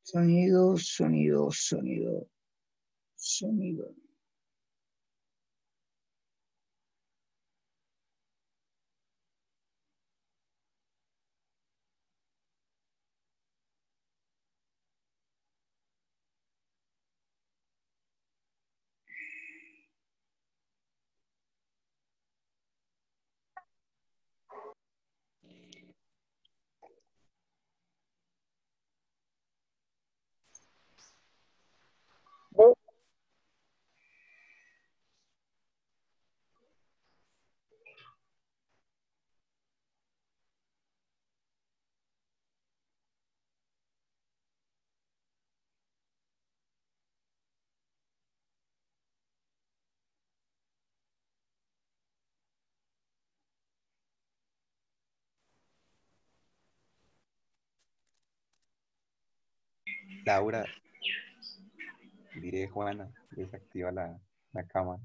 Sonido, sonido, sonido, sonido. Laura, diré Juana, desactiva la cámara.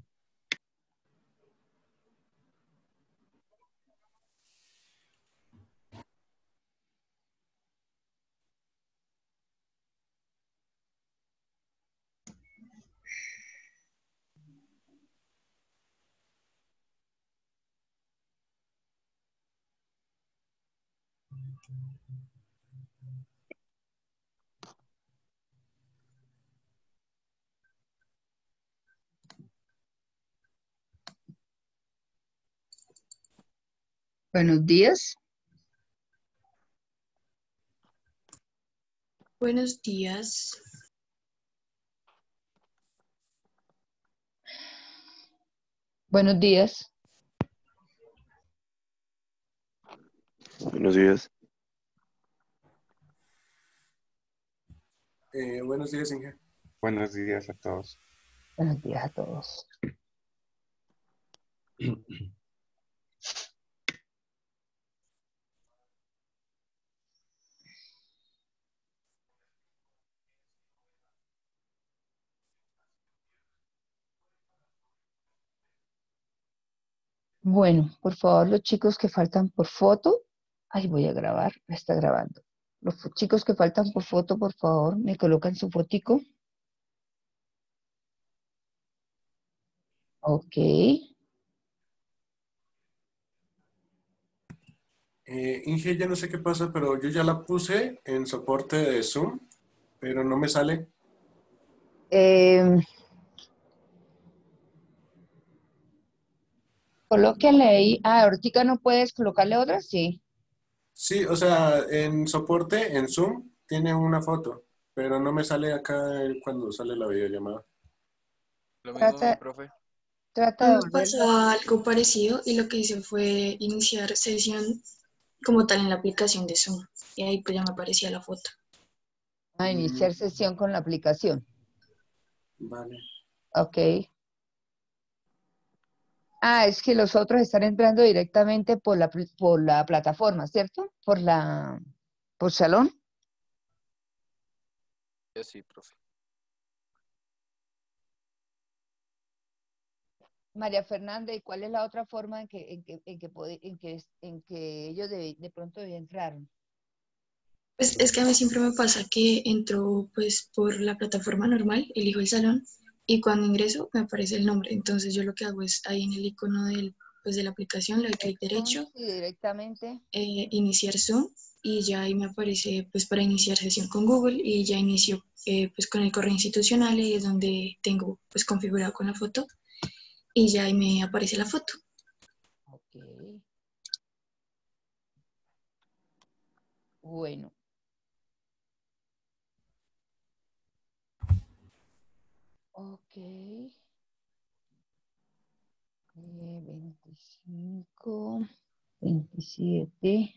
Buenos días. Buenos días. Buenos días. Buenos días. Buenos días, Inge. Buenos días a todos. Buenos días a todos. Bueno, por favor, los chicos que faltan por foto. Ay, voy a grabar, está grabando. Los chicos que faltan por foto, por favor, me colocan su fotico. Ok. Inge, ya no sé qué pasa, pero yo ya la puse en soporte de Zoom, pero no me sale. Colóquenle ahí. Ah, ahorita no puedes colocarle otra, sí. Sí, o sea, en soporte, en Zoom, tiene una foto, pero no me sale acá cuando sale la videollamada. Lo mismo, mi Trata, profe. trata A de mí me volverlo. pasaba algo parecido y lo que hice fue iniciar sesión como tal en la aplicación de Zoom. Y ahí pues ya me aparecía la foto. A iniciar sesión con la aplicación. Vale. Ok. Ah, es que los otros están entrando directamente por la plataforma, ¿cierto? Por salón. Yo sí, profe. María Fernanda, ¿y cuál es la otra forma en que ellos de pronto entraron? Pues es que a mí siempre me pasa que entro pues por la plataforma normal, elijo el salón y cuando ingreso me aparece el nombre. Entonces yo lo que hago es ahí en el icono pues de la aplicación, le doy clic derecho, Sí, directamente. iniciar Zoom y ya ahí me aparece pues para iniciar sesión con Google y ya inicio pues con el correo institucional y es donde tengo pues configurado con la foto y ya ahí me aparece la foto. Ok. Bueno. Ok. 25, 27.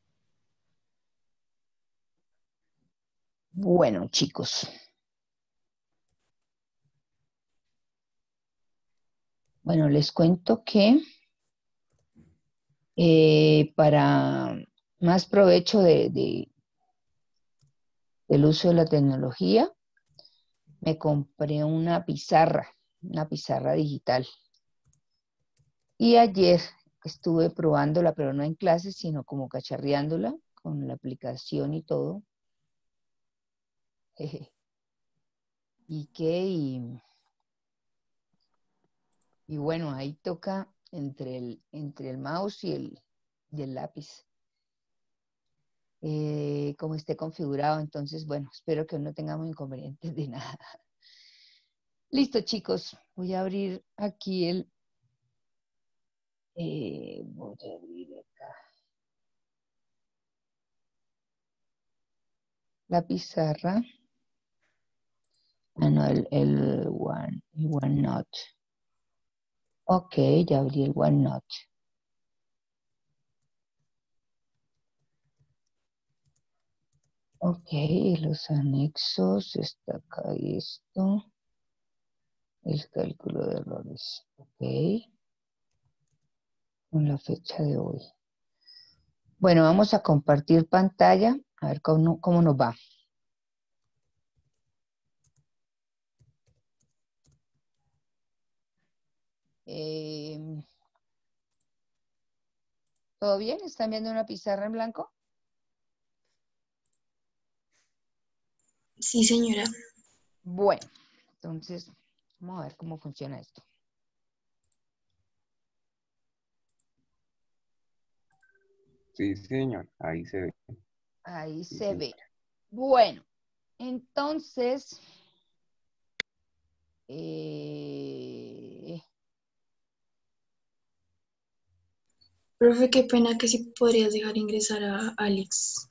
Bueno, chicos. Bueno, les cuento que para más provecho del uso de la tecnología, me compré una pizarra digital. Y ayer estuve probándola, pero no en clases, sino como cacharreándola con la aplicación y todo. ¿Y qué? Y bueno, ahí toca entre el mouse y el lápiz. Como esté configurado. Entonces, bueno, espero que no tengamos inconvenientes de nada. Listo, chicos. Voy a abrir aquí voy a abrir acá la pizarra. Ah, no, el OneNote. Ok, ya abrí el OneNote. Ok, los anexos, está acá esto. El cálculo de errores. Ok. Con la fecha de hoy. Bueno, vamos a compartir pantalla. A ver cómo nos va. ¿Todo bien? ¿Están viendo una pizarra en blanco? Sí, señora. Bueno, entonces vamos a ver cómo funciona esto. Sí, señor, ahí se ve. Ahí Sí, se sí. ve. Bueno, entonces, Profe, qué pena que si podrías dejar ingresar a Alex.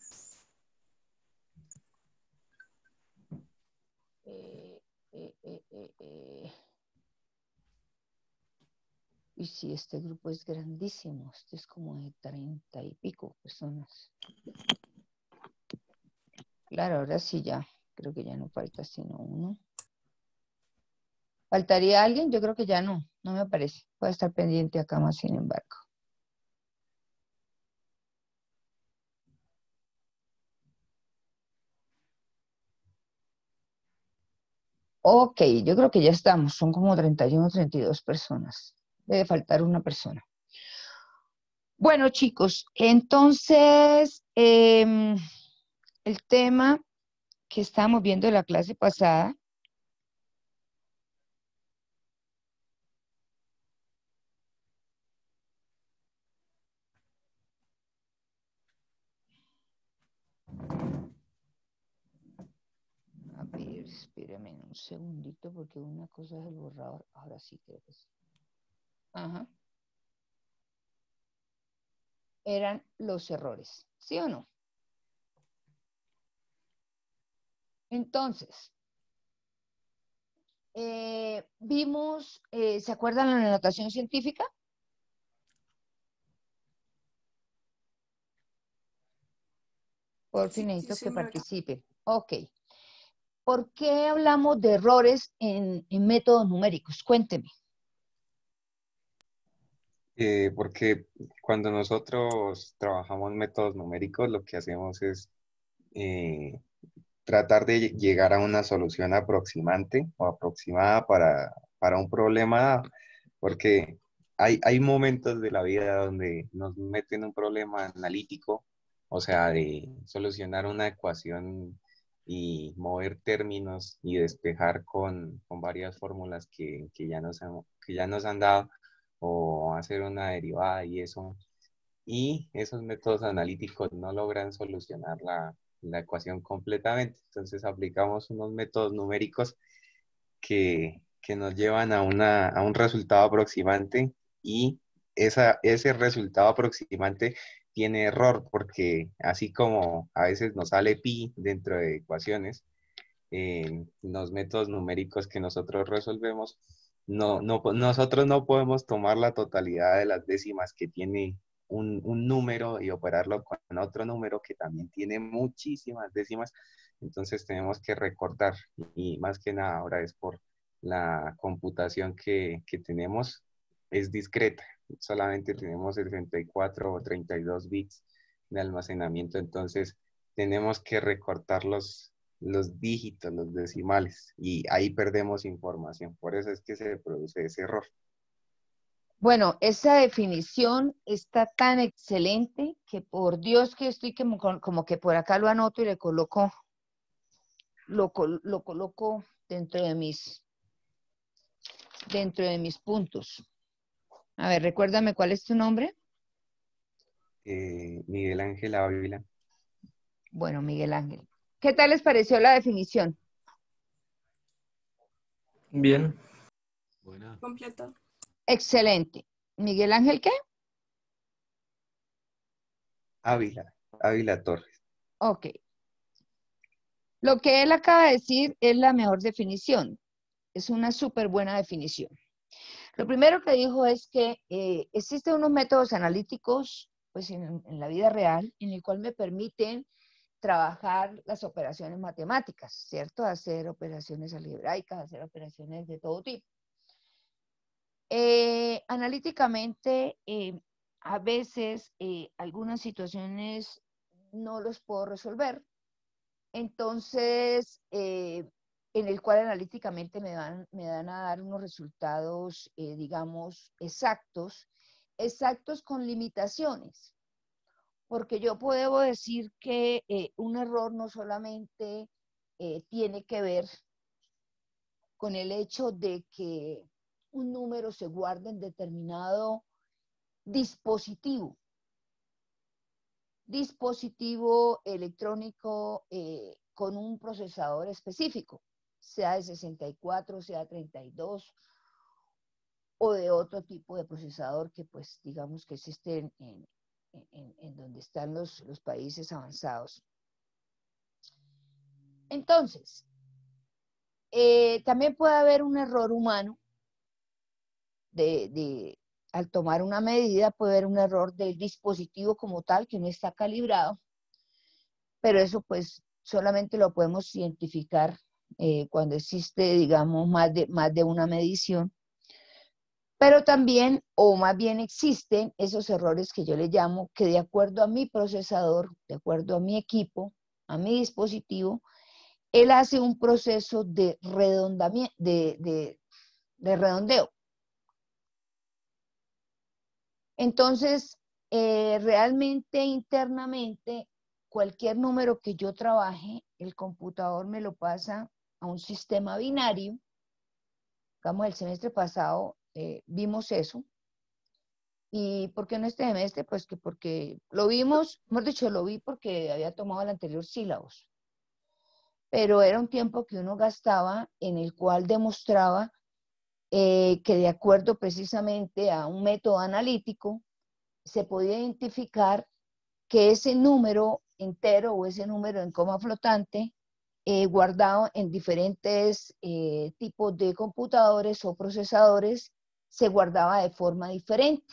eh, eh, eh, eh, eh. Y sí, este grupo es grandísimo. Este es como de 30 y pico personas. Claro, ahora sí ya. Creo que ya no falta sino uno. ¿Faltaría alguien? Yo creo que ya no. No me aparece. Puede estar pendiente acá más, sin embargo. Ok, yo creo que ya estamos. Son como 31, 32 personas. Debe faltar una persona. Bueno, chicos, entonces el tema que estábamos viendo en la clase pasada a ver, espérame un segundito porque una cosa es el borrador. Ahora sí creo que sí. Ajá. Eran los errores, ¿sí o no? Entonces, vimos, ¿se acuerdan la notación científica? Por fin Sí, necesito que señora. participe. Ok. ¿Por qué hablamos de errores en métodos numéricos? Cuénteme. Porque cuando nosotros trabajamos métodos numéricos, lo que hacemos es eh, tratar de llegar a una solución aproximante o aproximada para un problema dado. Porque hay momentos de la vida donde nos meten un problema analítico, o sea, de solucionar una ecuación y mover términos y despejar con varias fórmulas que ya nos han dado, o hacer una derivada y eso. Y esos métodos analíticos no logran solucionar la ecuación completamente. Entonces aplicamos unos métodos numéricos que nos llevan a un resultado aproximante, y ese resultado aproximante tiene error porque así como a veces nos sale pi dentro de ecuaciones, los métodos numéricos que nosotros resolvemos, nosotros no podemos tomar la totalidad de las décimas que tiene un número y operarlo con otro número que también tiene muchísimas décimas. Entonces tenemos que recortar, y más que nada ahora es por la computación que tenemos, es discreta. Solamente tenemos 64 o 32 bits de almacenamiento, entonces tenemos que recortar los dígitos, los decimales, y ahí perdemos información. Por eso es que se produce ese error. Bueno, esa definición está tan excelente que por Dios que estoy como que por acá lo anoto y le coloco lo coloco dentro de mis puntos. A ver, recuérdame cuál es tu nombre. Miguel Ángel Ávila. Bueno, Miguel Ángel. ¿Qué tal les pareció la definición? Bien. Buena. Completo. Excelente. ¿Miguel Ángel qué? Ávila Torres. Ok. Lo que él acaba de decir es la mejor definición. Es una súper buena definición. Lo primero que dijo es que existen unos métodos analíticos pues, en la vida real en el cual me permiten trabajar las operaciones matemáticas, ¿cierto? Hacer operaciones algebraicas, hacer operaciones de todo tipo. Analíticamente, a veces algunas situaciones no los puedo resolver, entonces, en el cual analíticamente me dan a dar unos resultados, digamos, exactos con limitaciones, porque yo puedo decir que un error no solamente tiene que ver con el hecho de que un número se guarde en determinado dispositivo electrónico con un procesador específico, sea de 64, sea 32 o de otro tipo de procesador que pues digamos que existe en donde están los países avanzados. Entonces, también puede haber un error humano al tomar una medida, puede haber un error del dispositivo como tal que no está calibrado, pero eso pues solamente lo podemos identificar cuando existe, digamos, más de una medición. Pero también, o más bien existen esos errores que yo le llamo, que de acuerdo a mi procesador, de acuerdo a mi equipo, a mi dispositivo, él hace un proceso de redondeo. Entonces, realmente internamente, cualquier número que yo trabaje, el computador me lo pasa a un sistema binario. Digamos, el semestre pasado vimos eso. ¿Y por qué no este semestre? Pues que porque lo vimos, hemos dicho, lo vi porque había tomado el anterior sílabos. Pero era un tiempo que uno gastaba en el cual demostraba que de acuerdo precisamente a un método analítico, se podía identificar que ese número entero o ese número en coma flotante guardado en diferentes tipos de computadores o procesadores se guardaba de forma diferente.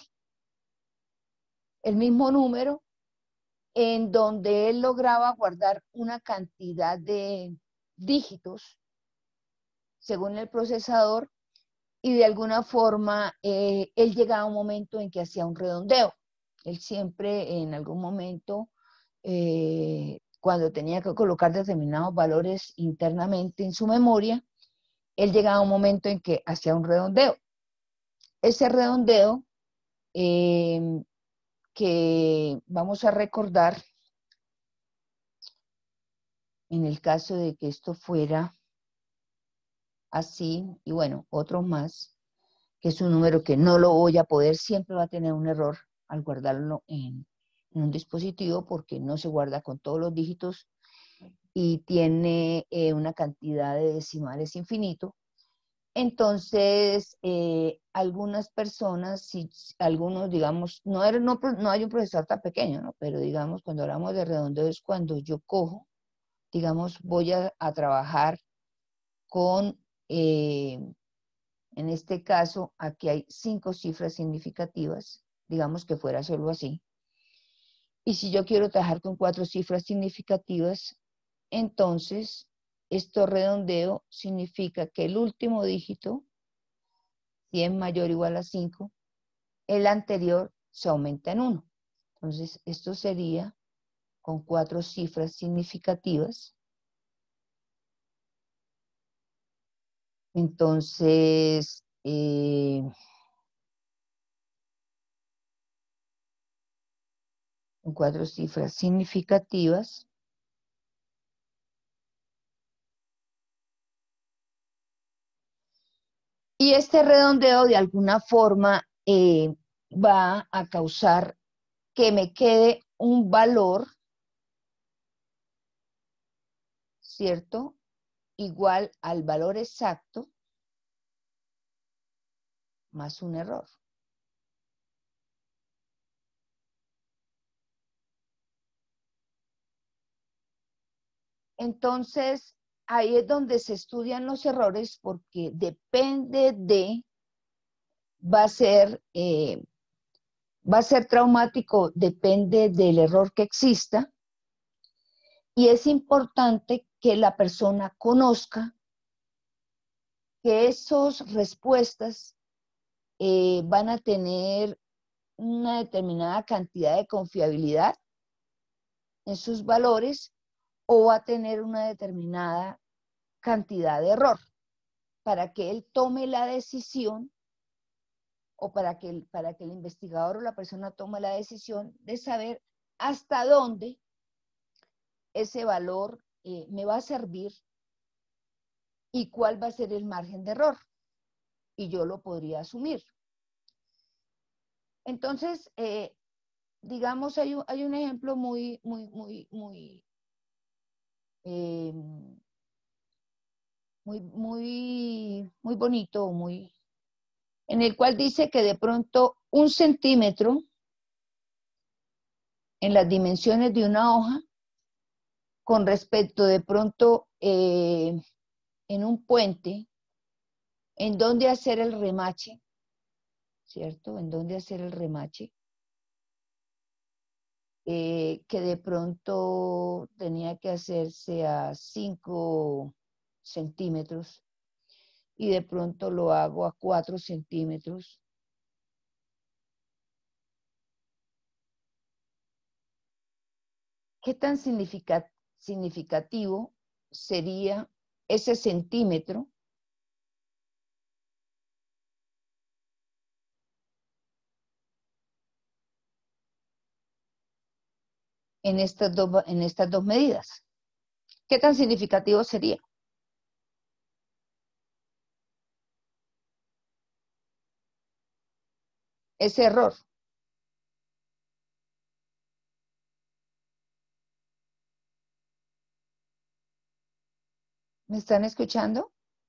El mismo número en donde él lograba guardar una cantidad de dígitos según el procesador y de alguna forma él llegaba a un momento en que hacía un redondeo. Él siempre en algún momento, cuando tenía que colocar determinados valores internamente en su memoria, él llegaba a un momento en que hacía un redondeo. Ese redondeo que vamos a recordar en el caso de que esto fuera así, y bueno, otros más, que es un número que no lo voy a poder, siempre va a tener un error al guardarlo en un dispositivo porque no se guarda con todos los dígitos y tiene una cantidad de decimales infinito. Entonces, algunas personas, si algunos, digamos, no hay un procesador tan pequeño, ¿no? Pero digamos, cuando hablamos de redondeo es cuando yo cojo, digamos, voy a trabajar con, en este caso, aquí hay 5 cifras significativas, digamos que fuera solo así. Y si yo quiero trabajar con 4 cifras significativas, entonces esto redondeo significa que el último dígito, si es mayor o igual a 5, el anterior se aumenta en 1. Entonces, esto sería con 4 cifras significativas. Entonces, con 4 cifras significativas, Y este redondeo de alguna forma va a causar que me quede un valor, ¿cierto? Igual al valor exacto más un error. Entonces, ahí es donde se estudian los errores porque depende de, va a ser traumático, depende del error que exista, y es importante que la persona conozca que esas respuestas van a tener una determinada cantidad de confiabilidad en sus valores o va a tener una determinada cantidad de error para que él tome la decisión o para que el investigador o la persona tome la decisión de saber hasta dónde ese valor me va a servir y cuál va a ser el margen de error. Y yo lo podría asumir. Entonces, digamos, hay un ejemplo muy bonito, en el cual dice que de pronto 1 centímetro en las dimensiones de una hoja con respecto de pronto en un puente, en dónde hacer el remache, ¿cierto? En dónde hacer el remache, que de pronto tenía que hacerse a 5 centímetros y de pronto lo hago a 4 centímetros. ¿Qué tan significativo sería ese centímetro en estas dos medidas? ¿Qué tan significativo sería? Ese error. ¿Me están escuchando?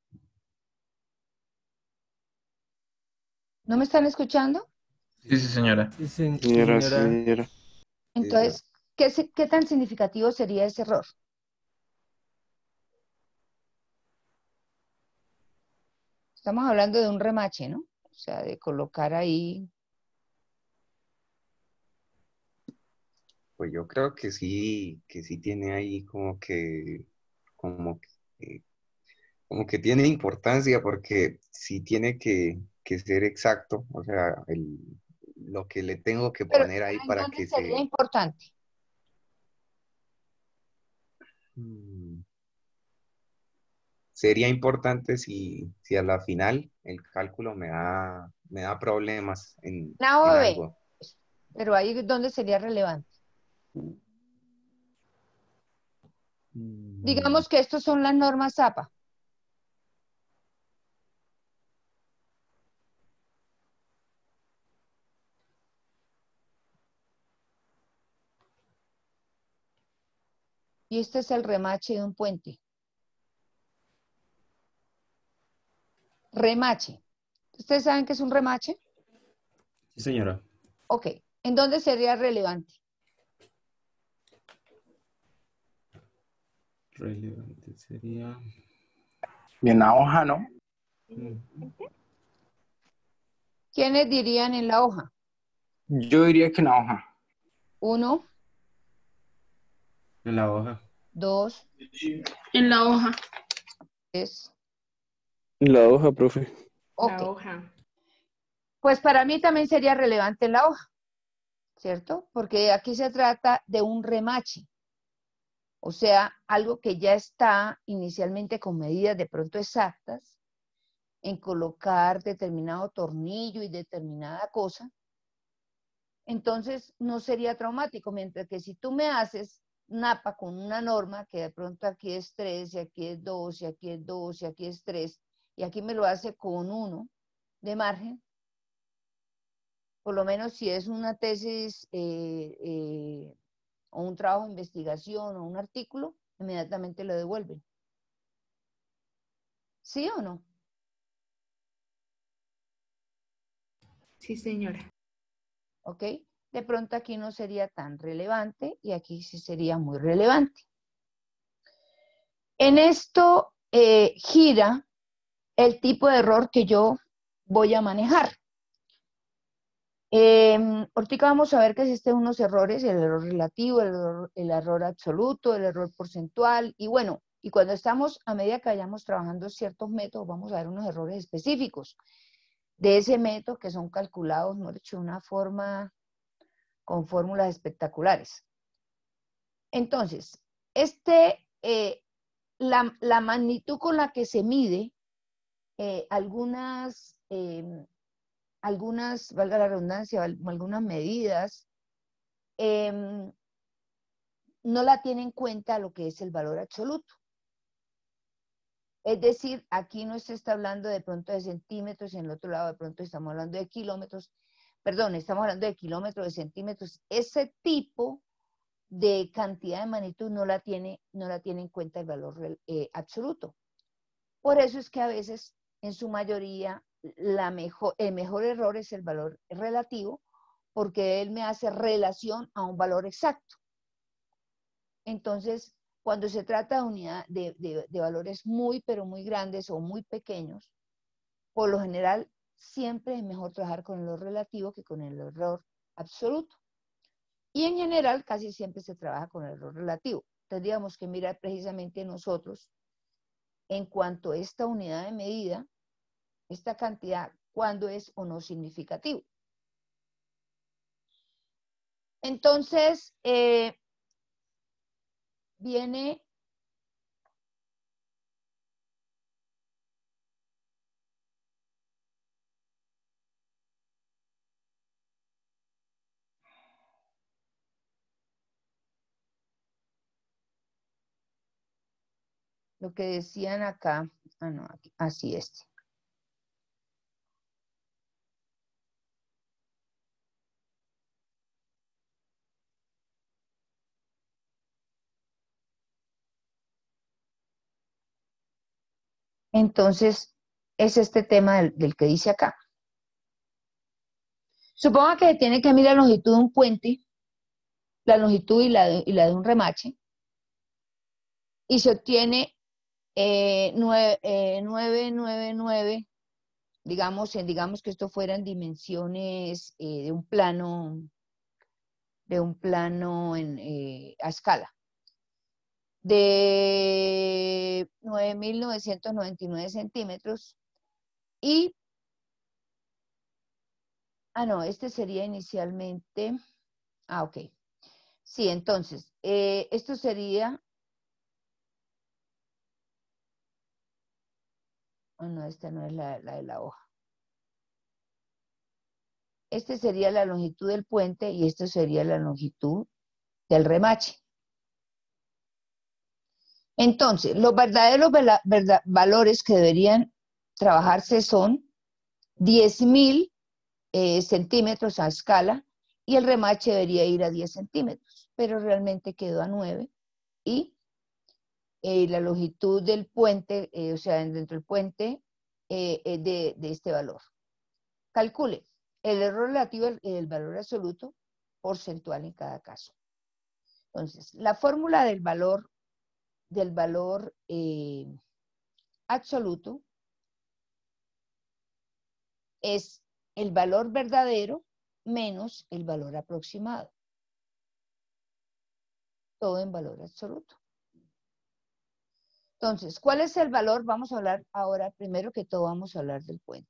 ¿No me están escuchando? Sí, sí, señora. Sí, Señora, sí, señora. Entonces, ¿qué tan significativo sería ese error? Estamos hablando de un remache, ¿no? O sea, de colocar ahí. Pues yo creo que sí tiene ahí como que tiene importancia porque sí tiene que ser exacto, o sea, lo que le tengo que Pero poner ahí ¿en para dónde que sería importante? Sería importante si a la final el cálculo me da problemas La O en B. algo. Pero ahí es donde sería relevante. Digamos que estos son las normas APA. Y este es el remache de un puente. Remache. ¿Ustedes saben qué es un remache? Sí, señora. Ok. ¿En dónde sería relevante? Relevante sería. Y en la hoja, ¿no? ¿Quiénes dirían en la hoja? Yo diría que en la hoja. 1, En la hoja. 2, En la hoja. 3. La hoja, profe. Ok. La hoja. Pues para mí también sería relevante en la hoja, ¿cierto? Porque aquí se trata de un remache. O sea, algo que ya está inicialmente con medidas de pronto exactas en colocar determinado tornillo y determinada cosa. Entonces no sería traumático, mientras que si tú me haces napa con una norma que de pronto aquí es 3 y aquí es 2 y aquí es 2 y aquí es 3 y aquí me lo hace con 1 de margen, por lo menos si es una tesis o un trabajo de investigación o un artículo, inmediatamente lo devuelven. ¿Sí o no? Sí, señora. ¿Ok? De pronto aquí no sería tan relevante y aquí sí sería muy relevante. En esto gira el tipo de error que yo voy a manejar. Ahorita vamos a ver que existen unos errores, el error relativo, el error absoluto, el error porcentual, y bueno, y cuando estamos, a medida que vayamos trabajando ciertos métodos, vamos a ver unos errores específicos de ese método que son calculados, no hecho de una forma con fórmulas espectaculares. Entonces, la magnitud con la que se mide algunas, valga la redundancia, algunas medidas, no la tiene en cuenta lo que es el valor absoluto. Es decir, aquí no se está hablando de pronto de centímetros y en el otro lado de pronto estamos hablando de kilómetros. Perdón, estamos hablando de kilómetros, de centímetros. Ese tipo de cantidad de magnitud no la tiene en cuenta el valor absoluto. Por eso es que a veces, en su mayoría, el mejor error es el valor relativo, porque él me hace relación a un valor exacto. Entonces, cuando se trata de unidad de valores muy, pero muy grandes o muy pequeños, por lo general, siempre es mejor trabajar con el error relativo que con el error absoluto. Y en general, casi siempre se trabaja con el error relativo. Tendríamos que mirar precisamente nosotros, en cuanto a esta unidad de medida, esta cantidad, cuándo es o no significativo. Entonces, viene lo que decían acá, no, aquí, así es. Entonces, es este tema del que dice acá. Suponga que tiene que mirar la longitud de un puente, la longitud y la de un remache, y se obtiene 999, digamos que esto fueran dimensiones de un plano a escala, de 9.999 centímetros, y, no, este sería inicialmente, ok, sí, entonces, esto sería, no, esta no es la de la hoja. Este sería la longitud del puente y esto sería la longitud del remache. Entonces, los verdaderos valores que deberían trabajarse son 10.000 centímetros a escala y el remache debería ir a 10 centímetros, pero realmente quedó a 9 y la longitud del puente, o sea, dentro del puente, de este valor. Calcule el error relativo, el valor absoluto, porcentual en cada caso. Entonces, la fórmula del valor absoluto es el valor verdadero menos el valor aproximado. Todo en valor absoluto. Entonces, ¿cuál es el valor? Vamos a hablar ahora, primero que todo, vamos a hablar del puente.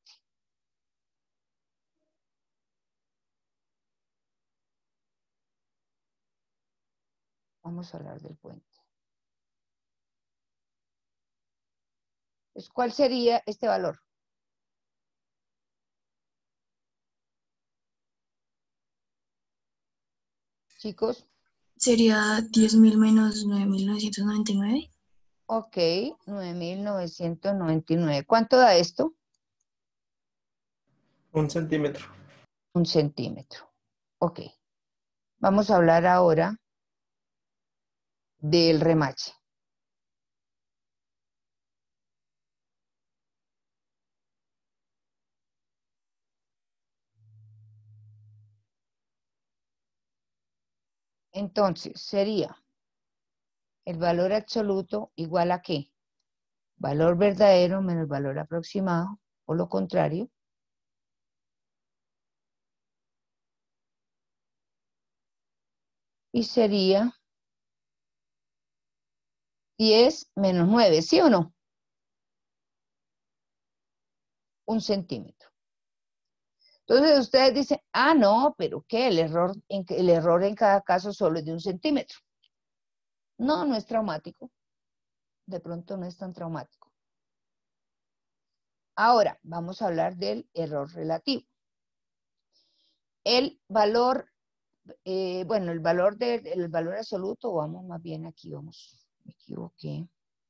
Vamos a hablar del puente. Pues, ¿cuál sería este valor? Chicos. Sería 10.000 menos 9.999. Ok, 9.999. ¿Cuánto da esto? 1 centímetro. 1 centímetro. Ok. Vamos a hablar ahora del remache. Entonces, sería el valor absoluto igual a ¿qué? Valor verdadero menos valor aproximado, o lo contrario. Y sería 10 menos 9, ¿sí o no? 1 centímetro. Entonces ustedes dicen, ah, no, pero ¿qué? El error en cada caso solo es de 1 centímetro. No, no es traumático. De pronto no es tan traumático. Ahora, vamos a hablar del error relativo. El valor, el valor absoluto, vamos más bien aquí, vamos, me equivoqué.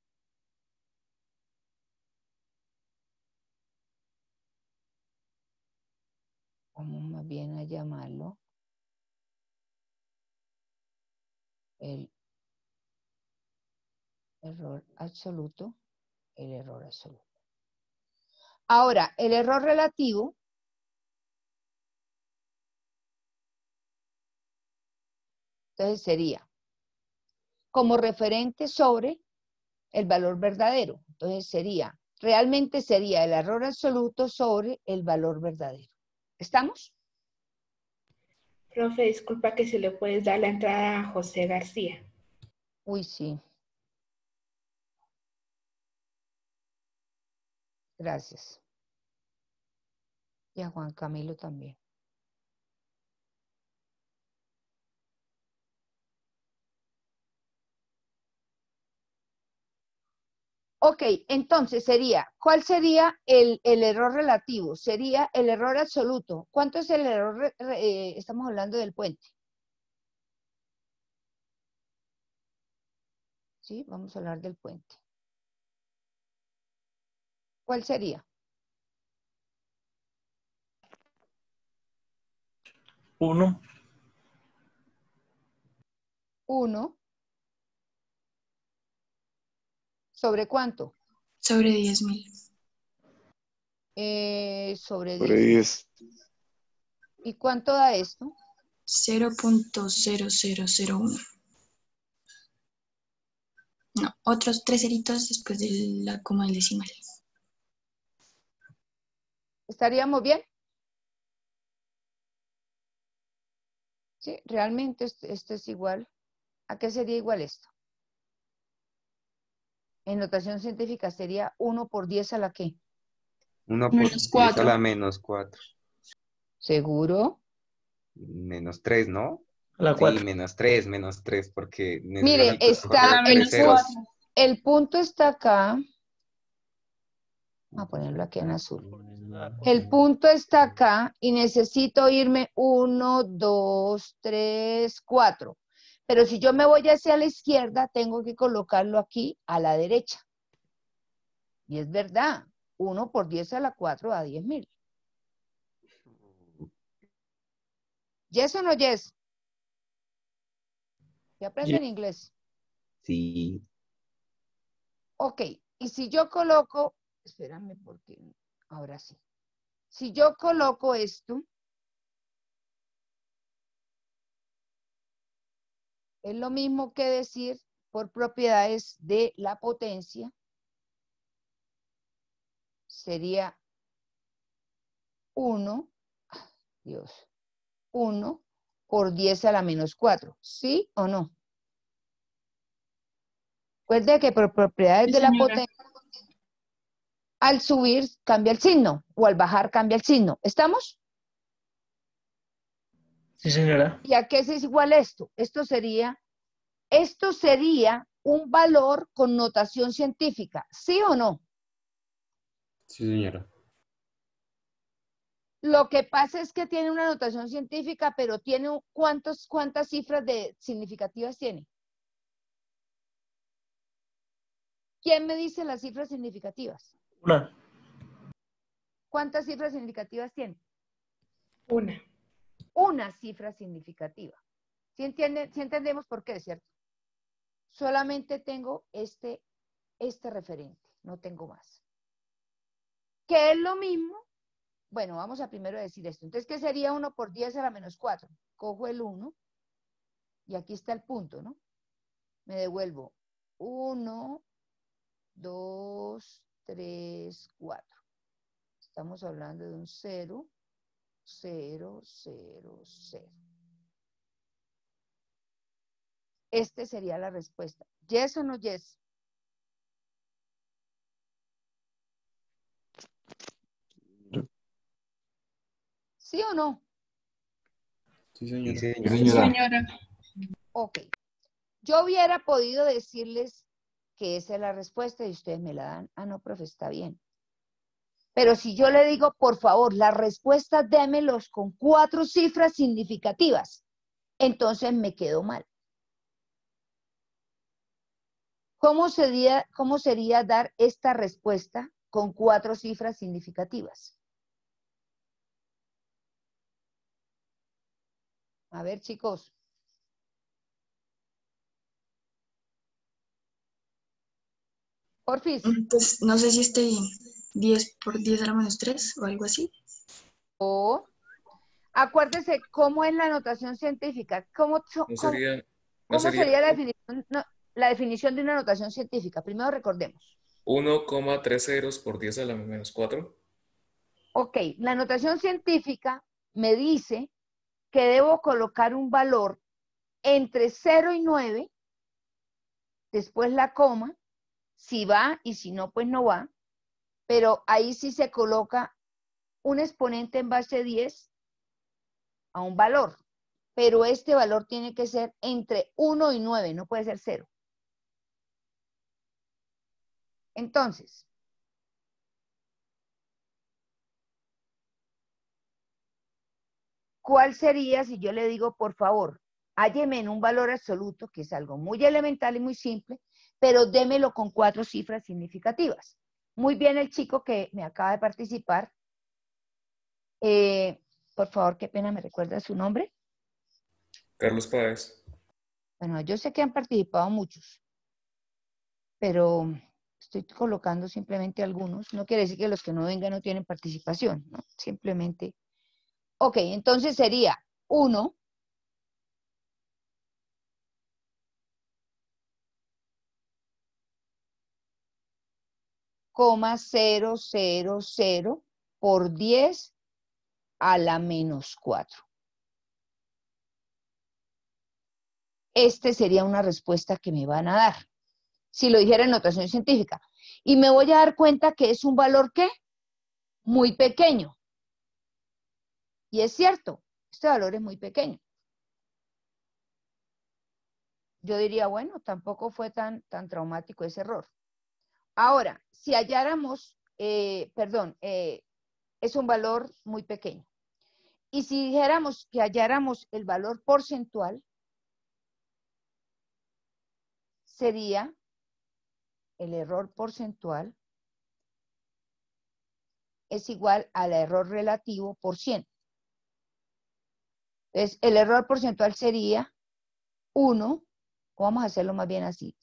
Vamos más bien a llamarlo el error absoluto, el error absoluto. Ahora, el error relativo entonces sería como referente sobre el valor verdadero. Entonces realmente sería el error absoluto sobre el valor verdadero. ¿Estamos? Profe, disculpa que si le puedes dar la entrada a José García. Uy, sí. Gracias. Y a Juan Camilo también. Ok, entonces ¿cuál sería el error relativo? Sería el error absoluto. ¿Cuánto es el error? Estamos hablando del puente. Sí, vamos a hablar del puente. ¿Cuál sería? 1. 1. ¿Sobre cuánto? Sobre 10.000. Sobre Sobre 10. 10. ¿Y cuánto da esto? 0.0001. No, otros 3 ceritos después de la coma del decimal. ¿Estaríamos bien? Sí, realmente esto es igual. ¿A qué sería igual esto? En notación científica sería 1 por 10 a la ¿qué? 1 por Menos 10 a la 4. menos 4. ¿Seguro? Menos 3, ¿no? A la Sí, 4. menos 3, porque Mire, necesito A los la tres menos ceros. 4. el punto está acá. Voy a ponerlo aquí en azul. El punto está acá y necesito irme 1, 2, 3, 4. Pero si yo me voy hacia la izquierda, tengo que colocarlo aquí a la derecha. Y es verdad, 1 por 10 a la 4 da 10.000. ¿Yes o no yes? ¿Ya aprenden inglés? Sí. Ok, y si yo coloco, espérame porque ahora sí. Si yo coloco esto, es lo mismo que decir por propiedades de la potencia, sería 1, Dios, 1 por 10 a la menos 4, ¿sí o no? Recuerde que por propiedades Sí, de la señora. potencia, al subir cambia el signo, o al bajar cambia el signo. ¿Estamos? Sí, señora. ¿Y a qué es igual esto? Esto sería un valor con notación científica, ¿sí o no? Sí, señora. Lo que pasa es que tiene una notación científica, pero tiene ¿cuántas cifras significativas tiene? ¿Quién me dice las cifras significativas? Una. ¿Cuántas cifras significativas tiene? Una. Una cifra significativa. ¿Sí entendemos por qué, cierto? Solamente tengo este referente, no tengo más. ¿Qué es lo mismo? Bueno, vamos a primero decir esto. Entonces, ¿qué sería 1 por 10 a la menos 4? Cojo el 1 y aquí está el punto, ¿no? Me devuelvo 1, 2, 3, 4. Estamos hablando de un 0, 0, 0, 0. Este sería la respuesta. ¿Yes o no yes? ¿Sí o no? Sí, Sí, señora. señora. Sí, señora. Ok. Yo hubiera podido decirles que esa es la respuesta y ustedes me la dan. Ah, no, profe, está bien. Pero si yo le digo, por favor, la respuesta démelos con 4 cifras significativas, entonces me quedo mal. ¿Cómo sería dar esta respuesta con 4 cifras significativas? A ver, chicos. Porfis. Pues no sé si esté 10 por 10 a la menos 3 o algo así. O, acuérdese cómo es la notación científica. No sería, no ¿Cómo sería sería la definición de una notación científica? Primero recordemos. 1,3 ceros por 10 a la menos 4. Ok, la notación científica me dice que debo colocar un valor entre 0 y 9, después la coma, si va y si no, pues no va, pero ahí sí se coloca un exponente en base 10 a un valor, pero este valor tiene que ser entre 1 y 9, no puede ser 0. Entonces, ¿cuál sería si yo le digo, por favor, hálleme en un valor absoluto, que es algo muy elemental y muy simple, pero démelo con 4 cifras significativas? Muy bien el chico que me acaba de participar. Por favor, qué pena, ¿me recuerda su nombre? Carlos Páez. Bueno, yo sé que han participado muchos, pero estoy colocando simplemente algunos. No quiere decir que los que no vengan no tienen participación, ¿no? Simplemente. Ok, entonces sería 1, coma 0, 0, 0 por 10 a la menos 4. Este sería una respuesta que me van a dar, si lo dijera en notación científica. Y me voy a dar cuenta que es un valor, ¿qué? Muy pequeño. Y es cierto, este valor es muy pequeño. Yo diría, bueno, tampoco fue tan traumático ese error. Ahora, si halláramos, es un valor muy pequeño. Y si dijéramos que halláramos el valor porcentual, sería el error porcentual es igual al error relativo por 100. Entonces, el error porcentual sería 1, o vamos a hacerlo más bien así,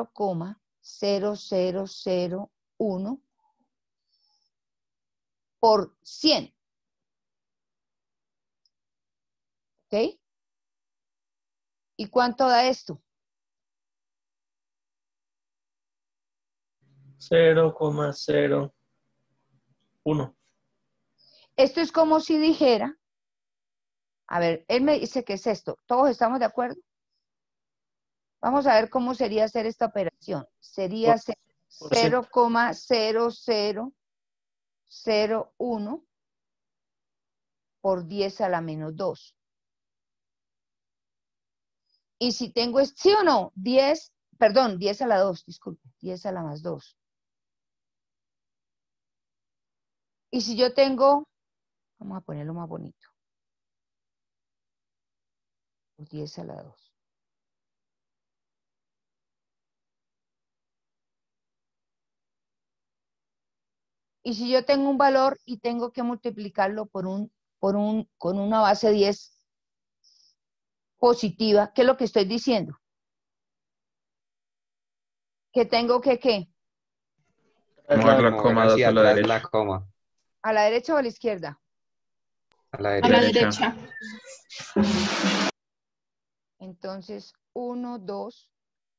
0,0001 por 100. ¿Ok? ¿Y cuánto da esto? 0,01. Esto es como si dijera, a ver, él me dice que es esto. ¿Todos estamos de acuerdo? Vamos a ver cómo sería hacer esta operación. Sería Por ciento. 0,0001 por 10 a la menos 2. Y si tengo, ¿sí o no? 10 a la 2, disculpe, 10 a la más 2. Y si yo tengo, vamos a ponerlo más bonito, 10 a la 2. Y si yo tengo un valor y tengo que multiplicarlo con una base 10 positiva, ¿qué es lo que estoy diciendo? Que tengo que, ¿qué? Mover la Mover coma 2 hacia a la atrás la derecha. coma. ¿A la derecha o a la izquierda? A la A la derecha. derecha. Entonces, 1, 2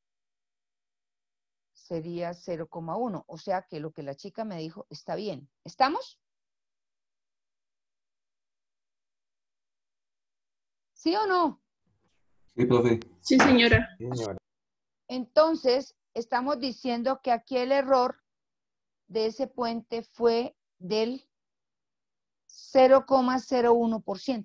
sería 0,1. O sea que lo que la chica me dijo está bien. ¿Estamos? ¿Sí o no? Sí, profe. Sí, señora. Señora. Entonces, estamos diciendo que aquí el error de ese puente fue del 0,01%.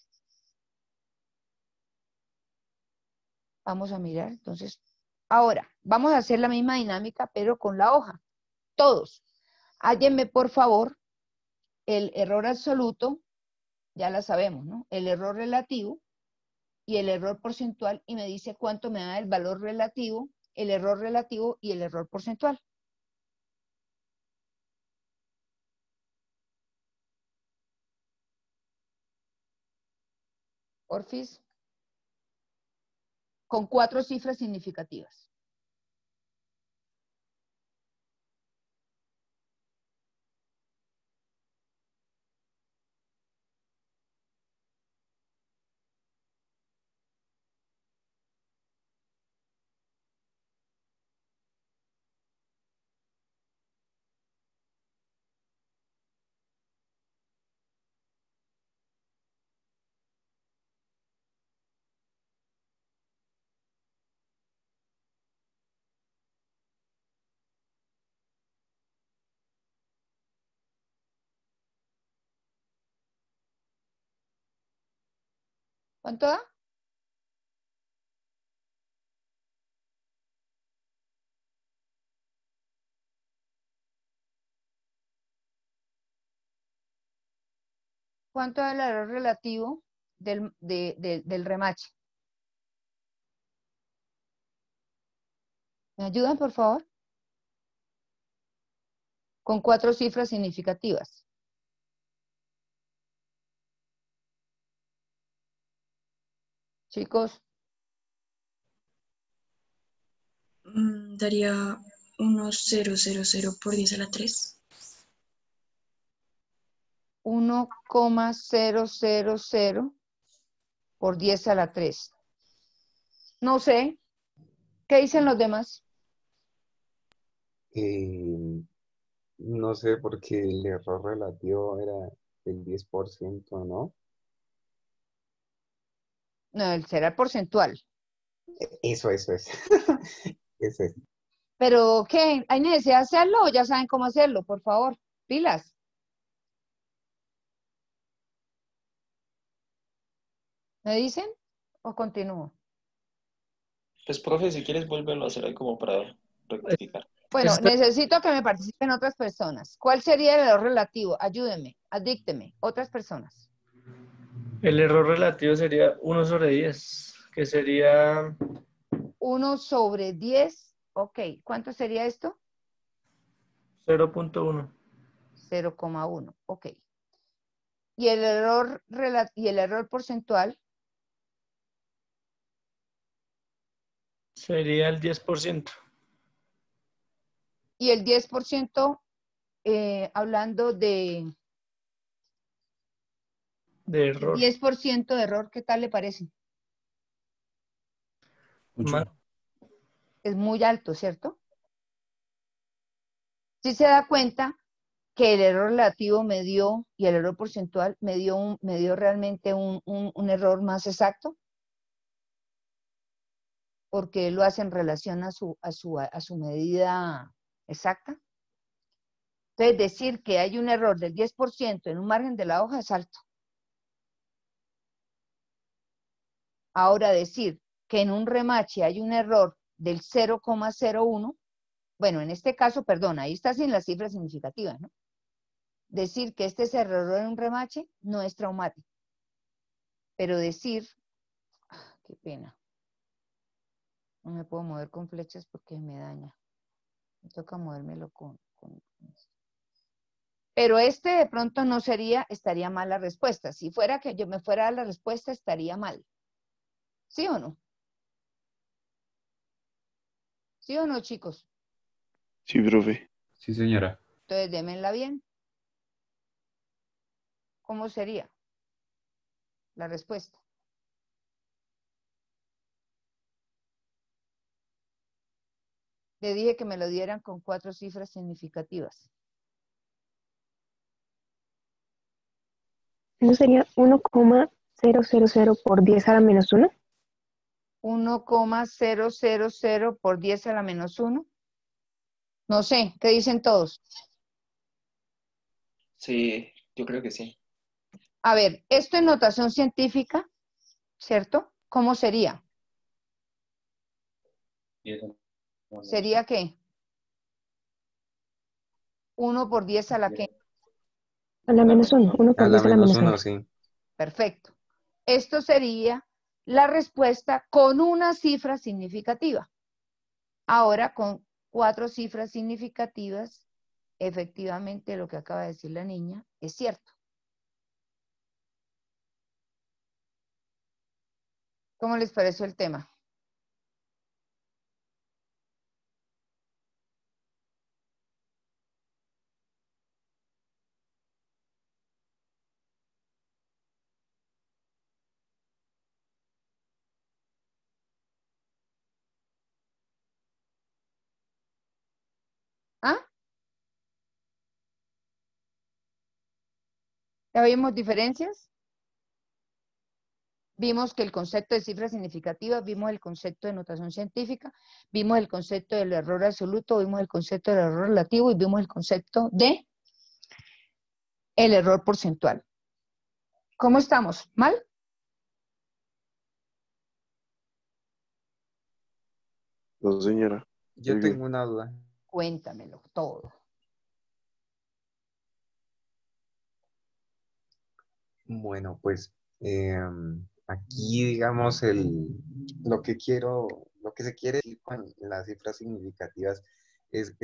Vamos a mirar, entonces, ahora, vamos a hacer la misma dinámica, pero con la hoja. Todos, hállenme, por favor, el error absoluto, ya la sabemos, ¿no? El error relativo y el error porcentual, y me dice cuánto me da el valor relativo, el error relativo y el error porcentual. Porfis, con 4 cifras significativas. ¿Cuánto da? ¿Cuánto da el error relativo del remache? ¿Me ayudan, por favor? Con 4 cifras significativas. Chicos, Daría 1,000 por 10 a la 3. 1,000 por 10 a la 3. No sé. ¿Qué dicen los demás? No sé, porque el error relativo era el 10%, ¿no? No, será el porcentual. Eso. Eso es. ¿Pero qué? ¿Hay necesidad de hacerlo o ya saben cómo hacerlo? Por favor, pilas. ¿Me dicen? ¿O continúo? Pues, profe, si quieres, vuélvelo a hacer ahí como para rectificar. Bueno, necesito que me participen otras personas. ¿Cuál sería el error relativo? Ayúdenme, adícteme. Otras personas. El error relativo sería 1 sobre 10, que sería 1 sobre 10. Ok, ¿cuánto sería esto? 0.1. 0,1. Ok. ¿Y el error porcentual? Sería el 10%. Y el 10%, hablando de error. 10% de error, ¿qué tal le parece? Más. Es muy alto, ¿cierto? Si se da cuenta que el error relativo me dio, y el error porcentual me dio realmente un error más exacto, porque lo hace en relación a su medida exacta. Entonces, decir que hay un error del 10% en un margen de la hoja es alto. Ahora, decir que en un remache hay un error del 0,01, bueno, en este caso, perdón, ahí está sin las cifras significativas, ¿no? Decir que este es error en un remache no es traumático. Pero decir, qué pena, no me puedo mover con flechas porque me daña. Me toca movérmelo con esto. Pero este de pronto no sería, estaría mal la respuesta. Si fuera que yo me fuera a dar la respuesta, estaría mal. ¿Sí o no? ¿Sí o no, chicos? Sí, profe. Sí, señora. Entonces, démenla bien. ¿Cómo sería la respuesta? Le dije que me lo dieran con 4 cifras significativas. ¿No sería 1,000 por 10 a la menos 1? 1,000 por 10 a la menos 1. No sé, ¿qué dicen todos? Sí, yo creo que sí. A ver, esto en notación científica, ¿cierto? ¿Cómo sería? ¿Sería qué? 1 por 10 a la qué. A la menos 1. 1 A por la 10 a la menos menos 1. uno, sí. Perfecto. Esto sería la respuesta con una cifra significativa. Ahora, con 4 cifras significativas, efectivamente lo que acaba de decir la niña es cierto. ¿Cómo les pareció el tema? ¿Ah? ¿Ya vimos diferencias? Vimos que el concepto de cifra significativa, vimos el concepto de notación científica, vimos el concepto del error absoluto, vimos el concepto del error relativo y vimos el concepto de el error porcentual. ¿Cómo estamos? ¿Mal? No, señora. Yo Muy bien. tengo una duda. Cuéntamelo todo. Bueno, pues aquí digamos lo que se quiere decir con las cifras significativas es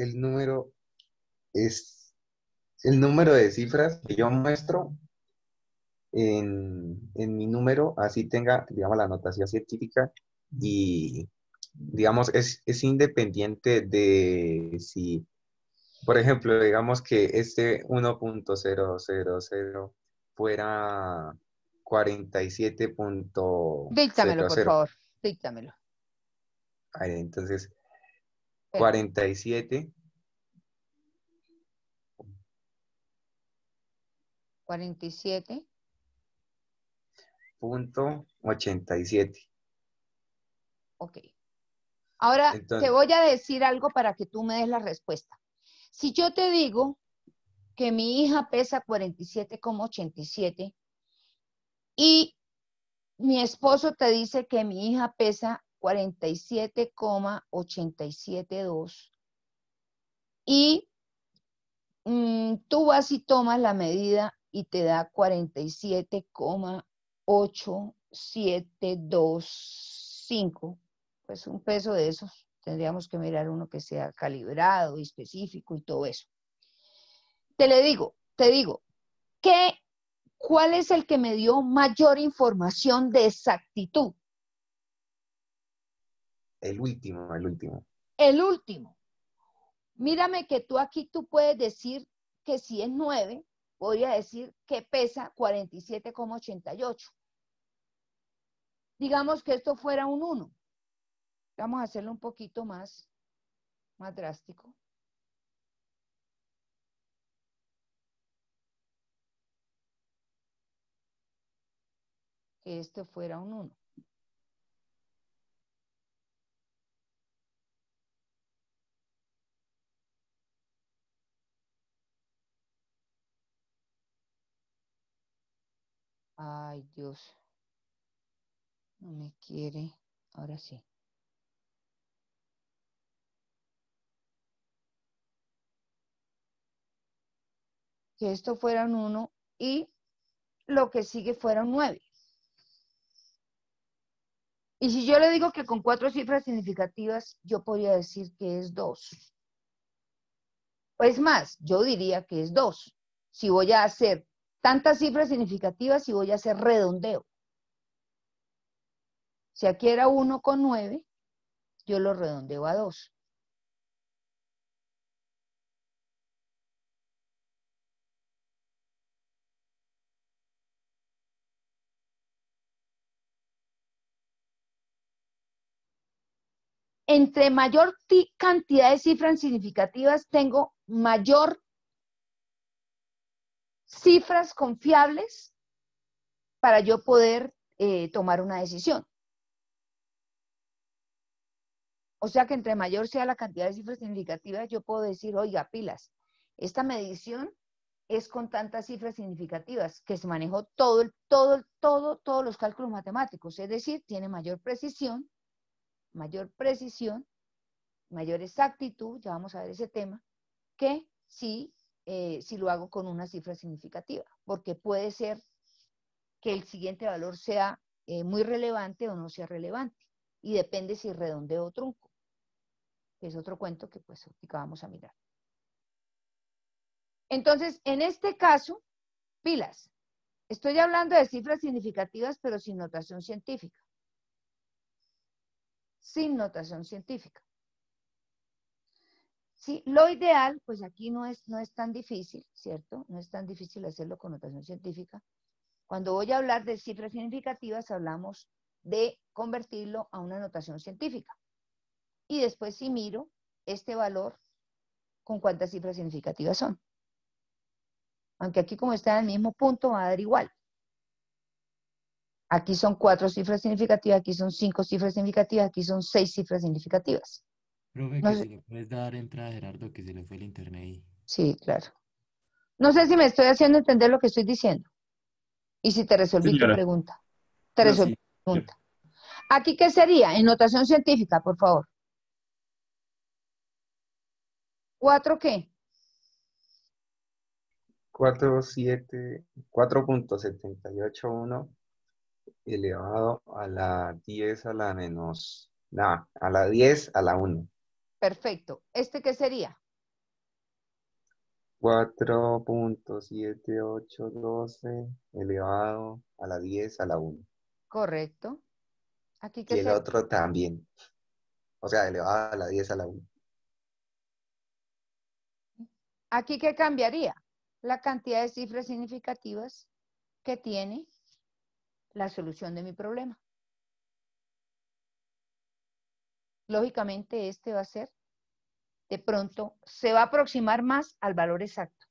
es el número de cifras que yo muestro en mi número, así tenga, digamos, la notación científica y, digamos, es independiente de si, por ejemplo, digamos que este 1,000 fuera 47,00. Díctamelo, por favor. Díctamelo. A ver, entonces, Espera. 47 47. .87. Ok. Ahora te Entonces, voy a decir algo para que tú me des la respuesta. Si yo te digo que mi hija pesa 47,87 y mi esposo te dice que mi hija pesa 47,872 y tú vas y tomas la medida y te da 47,8725, pues un peso de esos tendríamos que mirar uno que sea calibrado y específico y todo eso. Te digo, ¿cuál es el que me dio mayor información de exactitud? el último. El último. Mírame que tú puedes decir que si es 9, podría decir que pesa 47,88. Digamos que esto fuera un 1. Vamos a hacerlo un poquito más drástico. Que esto fuera un 1. Ay, Dios. No me quiere. Ahora sí. Que esto fuera un 1 y lo que sigue fuera un 9. Y si yo le digo que con 4 cifras significativas, yo podría decir que es 2. Pues más, yo diría que es 2. si voy a hacer tantas cifras significativas, si voy a hacer redondeo. Si aquí era 1,9, yo lo redondeo a 2. Entre mayor cantidad de cifras significativas, tengo mayor cifras confiables para yo poder tomar una decisión. O sea que entre mayor sea la cantidad de cifras significativas, yo puedo decir, oiga, pilas, esta medición es con tantas cifras significativas que se manejó todos los cálculos matemáticos, es decir, tiene mayor precisión, mayor exactitud, ya vamos a ver ese tema, que si lo hago con una cifra significativa, porque puede ser que el siguiente valor sea muy relevante o no sea relevante, y depende si redondeo o trunco, que es otro cuento que pues ahorita vamos a mirar. Entonces, en este caso, pilas, estoy hablando de cifras significativas, pero sin notación científica. Sin notación científica. Sí, lo ideal, pues aquí no es tan difícil, ¿cierto? No es tan difícil hacerlo con notación científica. Cuando voy a hablar de cifras significativas, hablamos de convertirlo a una notación científica. Y después si miro este valor, ¿con cuántas cifras significativas son? Aunque aquí como está en el mismo punto, va a dar igual. Aquí son 4 cifras significativas, aquí son 5 cifras significativas, aquí son 6 cifras significativas. Profe, No que sé, si le puedes dar entrada a Gerardo, que se le fue el internet ahí. sí, claro. No sé si me estoy haciendo entender lo que estoy diciendo. Y si te resolví tu Señora. pregunta. Te No, resolví sí. tu pregunta. ¿Aquí qué sería? En notación científica, por favor. ¿4 qué? 4.781 elevado a la 10 a la menos, nada, a la 10 a la 1. Perfecto. ¿Este qué sería? 4.7812 elevado a la 10 a la 1. Correcto. ¿Aquí Y qué el sería? otro también. O sea, elevado a la 10 a la 1. ¿Aquí qué cambiaría? La cantidad de cifras significativas que tiene la solución de mi problema. Lógicamente este va a ser, de pronto, se va a aproximar más al valor exacto.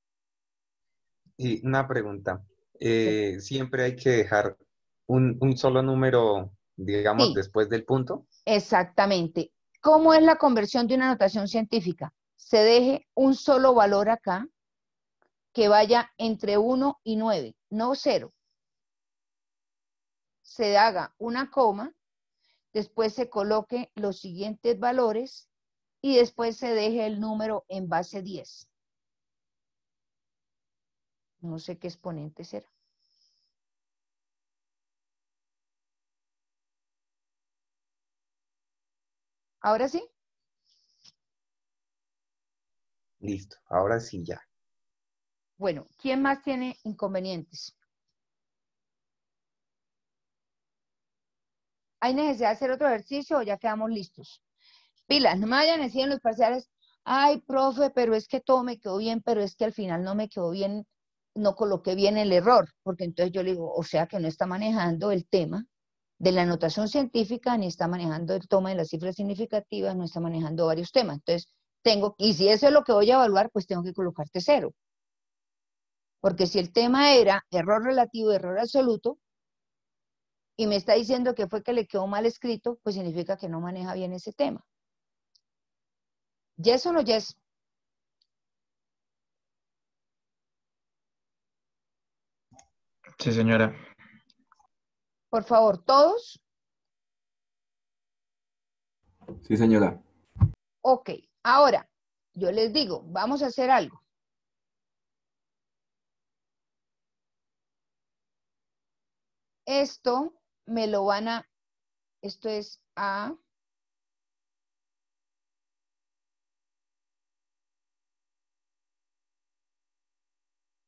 Y una pregunta. ¿Siempre hay que dejar un solo número, digamos, Sí, después del punto? exactamente. ¿Cómo es la conversión de una notación científica? Se deje un solo valor acá que vaya entre 1 y 9, no 0. Se haga una coma, después se coloque los siguientes valores y después se deje el número en base 10. No sé qué exponente será. ¿Ahora sí? Listo, ahora sí ya. Bueno, ¿quién más tiene inconvenientes? ¿Hay necesidad de hacer otro ejercicio o ya quedamos listos? Pilas, no me vayan a decir en los parciales, ay, profe, pero es que todo me quedó bien, pero es que al final no me quedó bien, no coloqué bien el error, porque entonces yo le digo, o sea que no está manejando el tema de la notación científica, ni está manejando el toma de las cifras significativas, no está manejando varios temas. Entonces, y si eso es lo que voy a evaluar, pues tengo que colocarte 0. Porque si el tema era error relativo, error absoluto, y me está diciendo que fue que le quedó mal escrito, pues significa que no maneja bien ese tema. ¿Yes o no yes? Sí, señora. Por favor, todos. Sí, señora. Ok, ahora, yo les digo, vamos a hacer algo. Esto me lo van a, esto es A,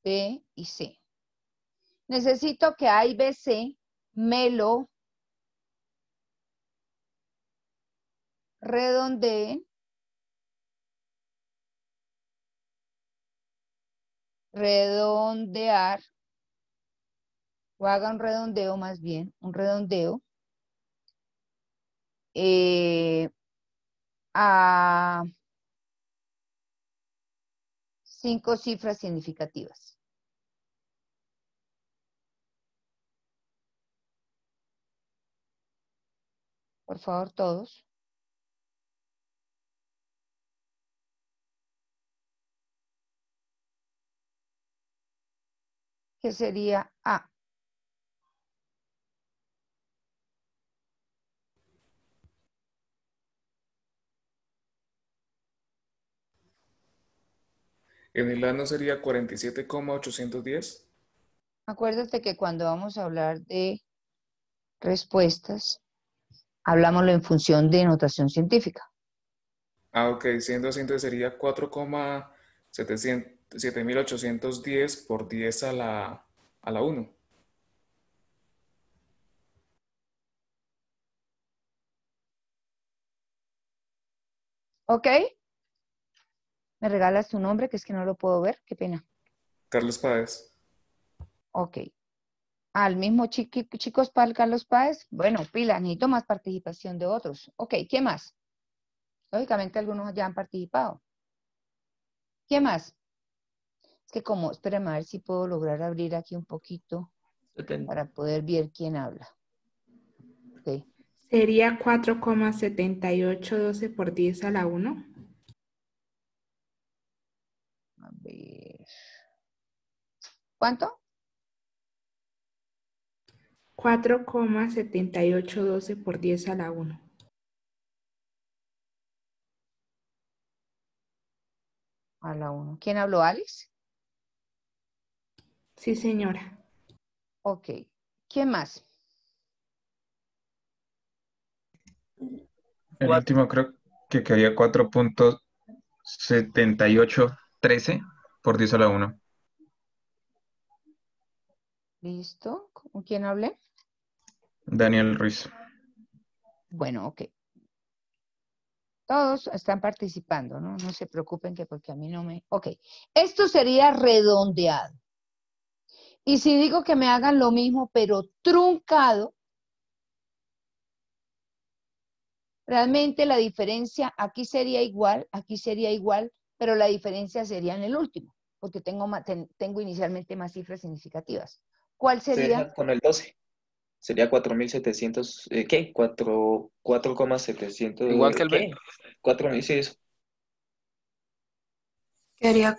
B y C. Necesito que A y B, C me lo redondeen. Redondear. O haga un redondeo más bien. Un redondeo. A 5 cifras significativas. Por favor, todos. ¿Qué sería A? En el ano sería 47,810. Acuérdate que cuando vamos a hablar de respuestas, hablámoslo en función de notación científica. Ah, ok, siendo así, entonces sería 4,7810 por 10 a la 1. ¿Ok? ¿Me regalas tu nombre? Que es que no lo puedo ver. Qué pena. Carlos Páez. Ok. Al mismo chicos para Carlos Páez. Bueno, pila, necesito más participación de otros. Ok, ¿qué más? Lógicamente algunos ya han participado. ¿Qué más? Es que como, espérame a ver si puedo lograr abrir aquí un poquito para poder ver quién habla. Ok. Sería 4,7812 por 10 a la 1. A ver. ¿Cuánto? 4,7812 por 10 a la 1. A la 1. ¿Quién habló, Alex? Sí, señora. Ok. ¿Quién más? El último creo que quedaría 4,7813 por 10 a la 1. ¿Listo? ¿Con quién hablé? Daniel Ruiz. Bueno, ok. Todos están participando, ¿no? No se preocupen que porque a mí no me... Ok. Esto sería redondeado. Y si digo que me hagan lo mismo, pero truncado, realmente la diferencia aquí sería igual, pero la diferencia sería en el último, porque tengo inicialmente más cifras significativas. ¿Cuál Se sería? deja con el 12. Sería 4.700, ¿qué? 4,700, Igual que el ¿qué? B. 4.000, sí, eso. Quedaría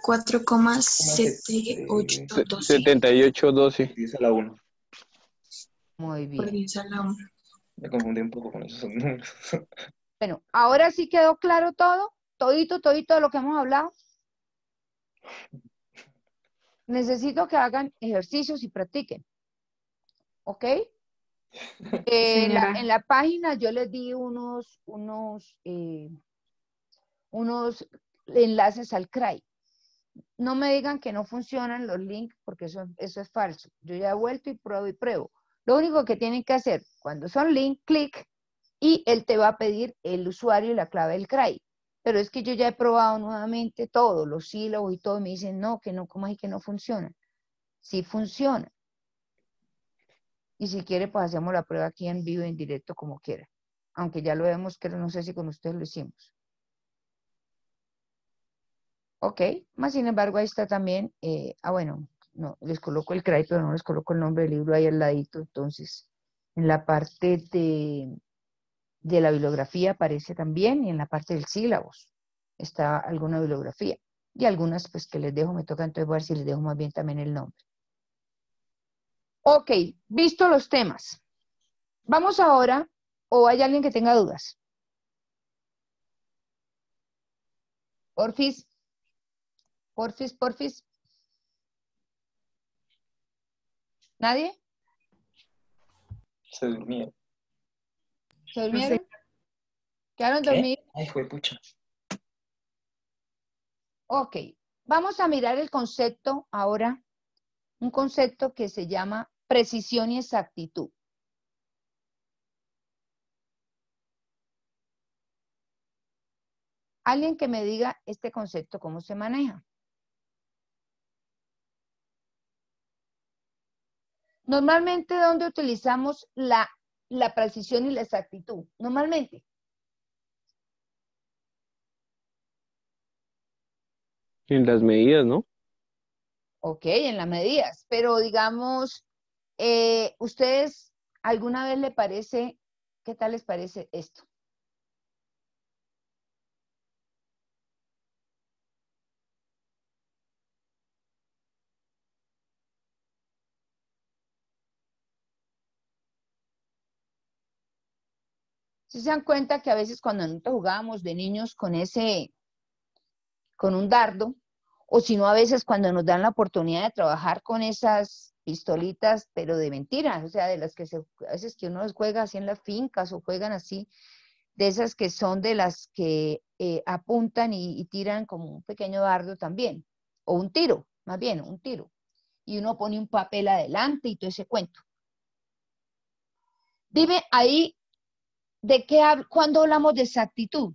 4,7812 7812. 10 a la 1. Muy por bien. 10 a la 1. Me confundí un poco con esos números. Bueno, ahora sí quedó claro todo, todito de lo que hemos hablado. Necesito que hagan ejercicios y practiquen. ¿Ok? Señora. En la página yo les di unos enlaces al CRAI. No me digan que no funcionan los links porque eso es falso. Yo ya he vuelto y pruebo. Lo único que tienen que hacer cuando son links, clic y él te va a pedir el usuario y la clave del CRAI. Pero es que yo ya he probado nuevamente todo, los sílabos y todo, y me dicen no, que no, ¿cómo es que no funcionan? Sí funciona. Y si quiere, pues hacemos la prueba aquí en vivo, en directo, como quiera. Aunque ya lo vemos, pero no sé si con ustedes lo hicimos. Ok, más sin embargo, ahí está también, bueno, no, les coloco el CRAI, pero no les coloco el nombre del libro ahí al ladito. Entonces, en la parte de la bibliografía aparece también, y en la parte del sílabos está alguna bibliografía. Y algunas, pues, que les dejo, me toca entonces ver si les dejo más bien también el nombre. Ok, visto los temas. Vamos ahora, o hay alguien que tenga dudas. Porfis. ¿Nadie? Se durmía. ¿Se durmieron? ¿Quedaron ¿Qué? dormidos? Ay, hijo de pucha. Ok, vamos a mirar el concepto ahora un concepto que se llama precisión y exactitud. Alguien que me diga este concepto, ¿cómo se maneja? Normalmente, ¿dónde utilizamos la precisión y la exactitud? Normalmente. En las medidas, ¿no? Ok, en las medidas. Pero digamos, ¿ustedes alguna vez qué tal les parece esto? Si se dan cuenta que a veces cuando nosotros jugábamos de niños con un dardo, o si no a veces cuando nos dan la oportunidad de trabajar con esas pistolitas, pero de mentiras, o sea, de las que a veces que uno juega así en las fincas o juegan así, de esas que son de las que apuntan y tiran como un pequeño dardo también, o un tiro, más bien, un tiro. Y uno pone un papel adelante y todo ese cuento. Dime ahí, ¿cuándo hablamos de exactitud?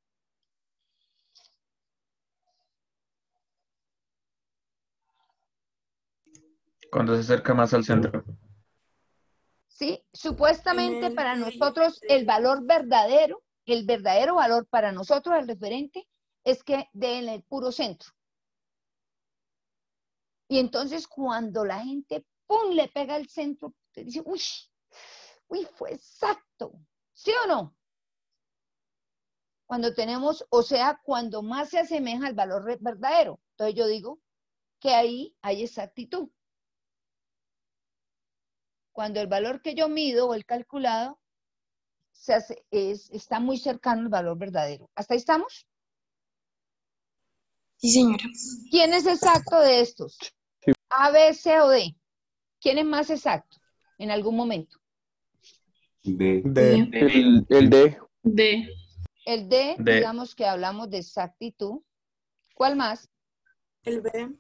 Cuando se acerca más al centro. ¿Sí? Supuestamente para nosotros el verdadero valor para nosotros, el referente, es que dé en el puro centro. Y entonces cuando la gente, ¡pum!, le pega el centro, te dice, uy, fue exacto. ¿Sí o no? Cuando tenemos, o sea, cuando más se asemeja al valor verdadero. Entonces yo digo que ahí hay exactitud. Cuando el valor que yo mido o el calculado está muy cercano al valor verdadero. ¿Hasta ahí estamos? Sí, señora. ¿Quién es exacto de estos? ¿A, B, C o D? ¿Quién es más exacto en algún momento? D. El D. D. El D, D. digamos que hablamos de exactitud. ¿Cuál más? El B.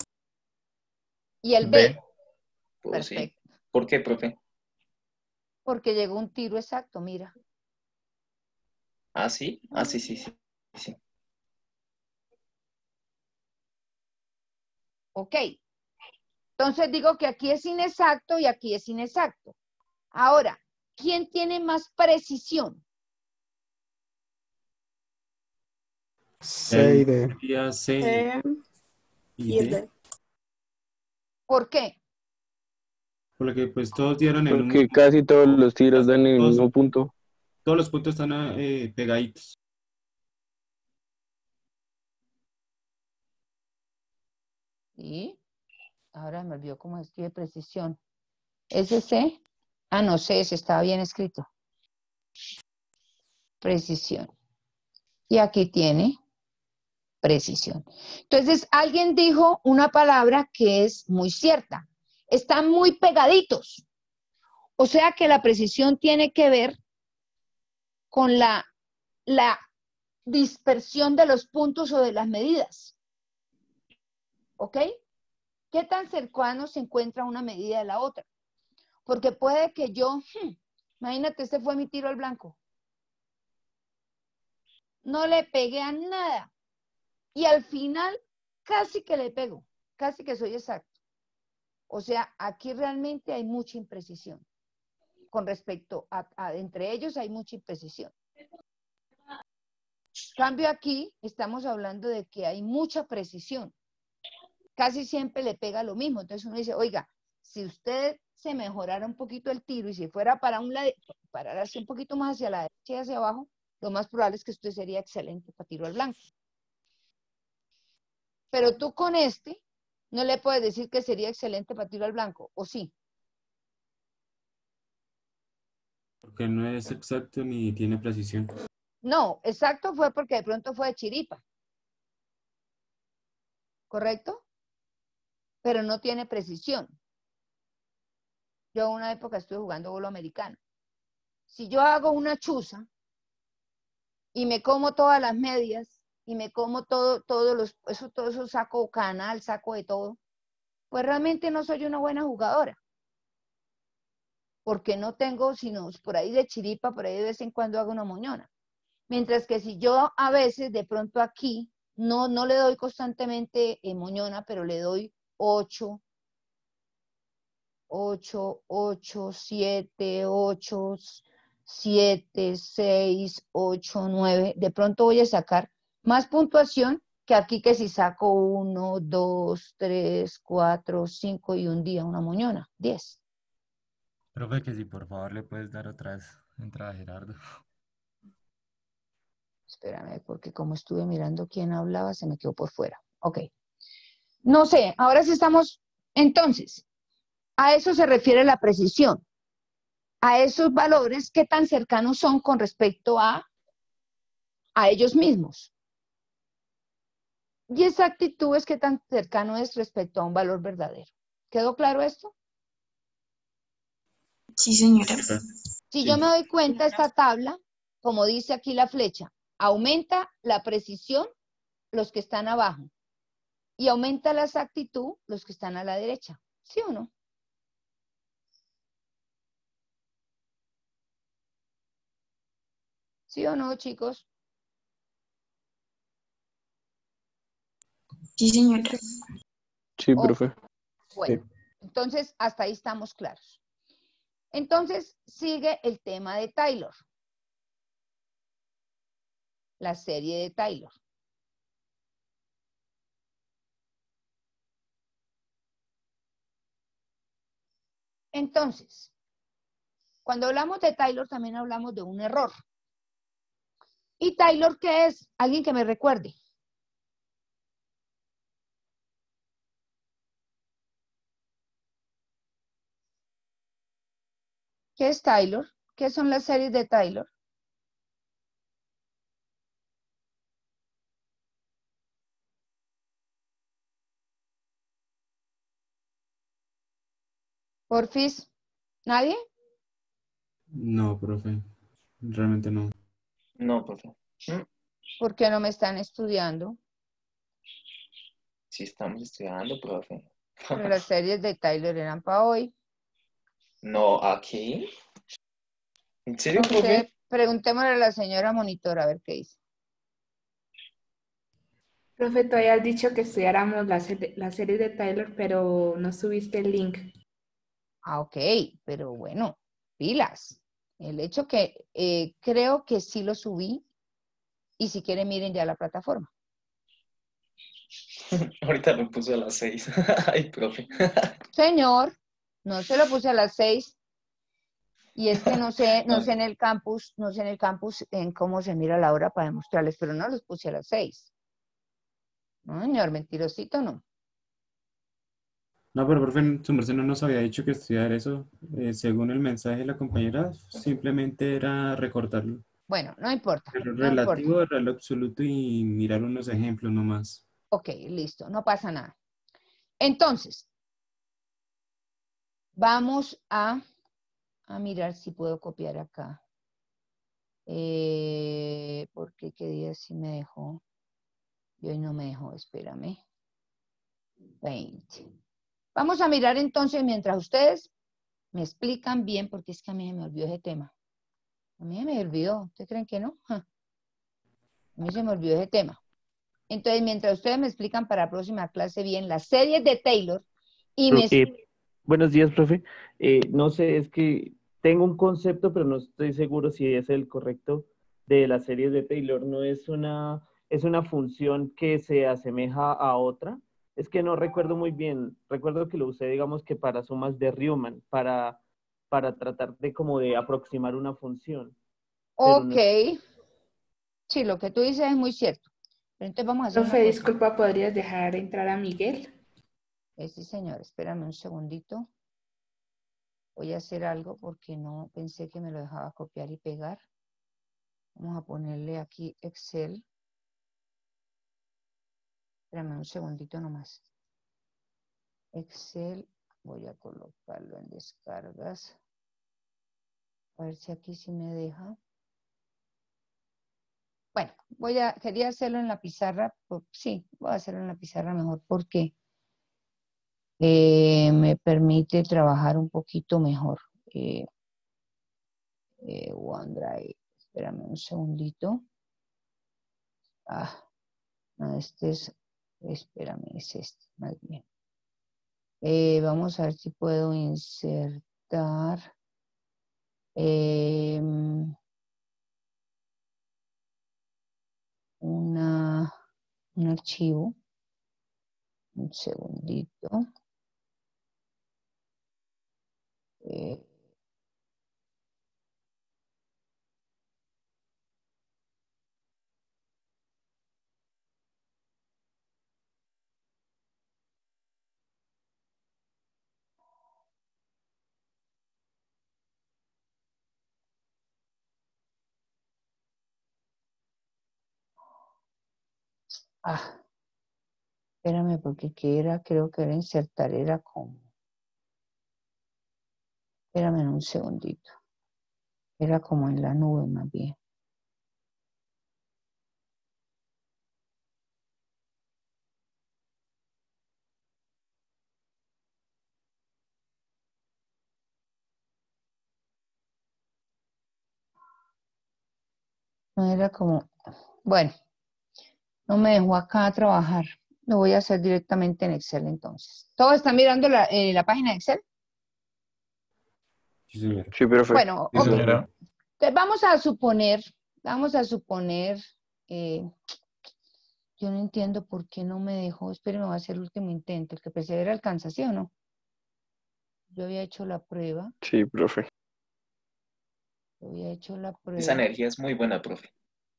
Y el B. B. Pues sí. Perfecto. ¿Por qué, profe? Porque llegó un tiro exacto, mira. Ah, sí. Ah, sí, sí, sí. Sí. Ok. Entonces digo que aquí es inexacto y aquí es inexacto. Ahora, ¿quién tiene más precisión? C y D. Sería C y D. ¿Por qué? Porque pues todos dieron en un Porque mismo casi todos punto. los tiros dan en el Todos, mismo punto. todos los puntos están pegaditos. Y ahora me olvidó cómo escribe precisión. ¿SC? Ah, no sé, ese estaba bien escrito. Precisión. Y aquí tiene precisión. Entonces, alguien dijo una palabra que es muy cierta. Están muy pegaditos. O sea que la precisión tiene que ver con la dispersión de los puntos o de las medidas. ¿Ok? ¿Qué tan cercano se encuentra una medida de la otra? Porque puede que yo, imagínate, este fue mi tiro al blanco. No le pegué a nada. Y al final casi que le pego, casi que soy exacto. O sea, aquí realmente hay mucha imprecisión. Con respecto a entre ellos hay mucha imprecisión. Cambio aquí, estamos hablando de que hay mucha precisión. Casi siempre le pega lo mismo. Entonces uno dice, oiga, si usted se mejorara un poquito el tiro y si fuera para un lado, para darse un poquito más hacia la derecha y hacia abajo, lo más probable es que usted sería excelente para tiro al blanco. Pero tú con este no le puedes decir que sería excelente para tiro al blanco, ¿o sí? Porque no es exacto ni tiene precisión. No, exacto fue porque de pronto fue de chiripa. ¿Correcto? Pero no tiene precisión. Yo en una época estuve jugando bolo americano. Si yo hago una chuza y me como todas las medias y me como todo eso saco canal, saco de todo, pues realmente no soy una buena jugadora. Porque no tengo, sino por ahí de chiripa, por ahí de vez en cuando hago una moñona. Mientras que si yo a veces, de pronto aquí, no le doy constantemente moñona, pero le doy 8, 8, 8, 7, 8, 7, 6, 8, 9. De pronto voy a sacar más puntuación que aquí que si saco 1, 2, 3, 4, 5 y un día una moñona, 10. Profe, que si por favor le puedes dar otra vez entrada a Gerardo. Espérame, porque como estuve mirando quién hablaba, se me quedó por fuera. Ok. No sé, ahora sí estamos. Entonces, a eso se refiere la precisión. A esos valores, qué tan cercanos son con respecto a ellos mismos. Y exactitud es qué tan cercano es respecto a un valor verdadero. ¿Quedó claro esto? Sí, señora. Si yo me doy cuenta, esta tabla, como dice aquí la flecha, aumenta la precisión los que están abajo y aumenta la exactitud los que están a la derecha. ¿Sí o no? ¿Sí o no, chicos? Sí, señora. Sí, Oh, profe. bueno, entonces hasta ahí estamos claros. Entonces sigue el tema de Taylor. La serie de Taylor. Entonces, cuando hablamos de Taylor también hablamos de un error. ¿Y Taylor qué es? Alguien que me recuerde. ¿Qué es Taylor? ¿Qué son las series de Taylor? Porfis, ¿nadie? No, profe. Realmente no. No, profe. ¿Por qué no me están estudiando? Sí estamos estudiando, profe. Pero las series de Taylor eran para hoy. No, ¿aquí? ¿En serio, No profe? sé, preguntémosle a la señora monitora a ver qué dice. Profe, tú habías dicho que estudiáramos la serie de Taylor, pero no subiste el link. Ah, ok, pero bueno, pilas. El hecho que creo que sí lo subí y si quieren miren ya la plataforma. Ahorita lo puse a las 6. Ay, profe. Señor, no se lo puse a las 6 y es que no sé en el campus, en cómo se mira la hora para demostrarles, pero no los puse a las 6. No, señor, mentirosito no. No, pero profe, su merced no nos había dicho que estudiar eso. Según el mensaje de la compañera, simplemente era recortarlo. Bueno, no importa, Error no importa. relativo, error absoluto y mirar unos ejemplos nomás. Ok, listo, no pasa nada. Entonces, vamos a mirar si puedo copiar acá. Porque qué día sí me dejó. Y hoy no me dejó, espérame. 20. Vamos a mirar entonces mientras ustedes me explican bien, porque es que a mí se me olvidó ese tema. A mí se me olvidó. ¿Ustedes creen que no? A mí se me olvidó ese tema. Entonces, mientras ustedes me explican para la próxima clase bien las series de Taylor y me... Buenos días, profe. No sé, es que tengo un concepto, pero no estoy seguro si es el correcto de las series de Taylor. No es una función que se asemeja a otra. Es que no recuerdo muy bien. Recuerdo que lo usé, digamos que para sumas de Riemann, para tratar de como de aproximar una función. Pero Ok. Sí, lo que tú dices es muy cierto. Pero entonces vamos a hacer una Profe, cosa. disculpa, ¿podrías dejar entrar a Miguel? Sí, señor, espérame un segundito. Voy a hacer algo porque no pensé que me lo dejaba copiar y pegar. Vamos a ponerle aquí Excel. Espérame un segundito nomás. Excel, voy a colocarlo en descargas. A ver si aquí sí me deja. Bueno, quería hacerlo en la pizarra. Sí, voy a hacerlo en la pizarra mejor porque me permite trabajar un poquito mejor. OneDrive, espérame un segundito. No, espérame, es este, más bien. Vamos a ver si puedo insertar un archivo. Un segundito. Espérame, porque ¿qué era? Creo que era insertar, era como. Espérame un segundito. Era como en la nube más bien. No era como. Bueno, no me dejó acá trabajar. Lo voy a hacer directamente en Excel entonces. ¿Todos están mirando la página de Excel? Sí, señora. Sí, profe. Bueno, Sí, ok. señora. Entonces vamos a suponer, yo no entiendo por qué no me dejó, espérenme, voy a hacer el último intento, el que persevera alcanza, ¿sí o no? Yo había hecho la prueba. Sí, profe. Yo había hecho la prueba. Esa energía es muy buena, profe.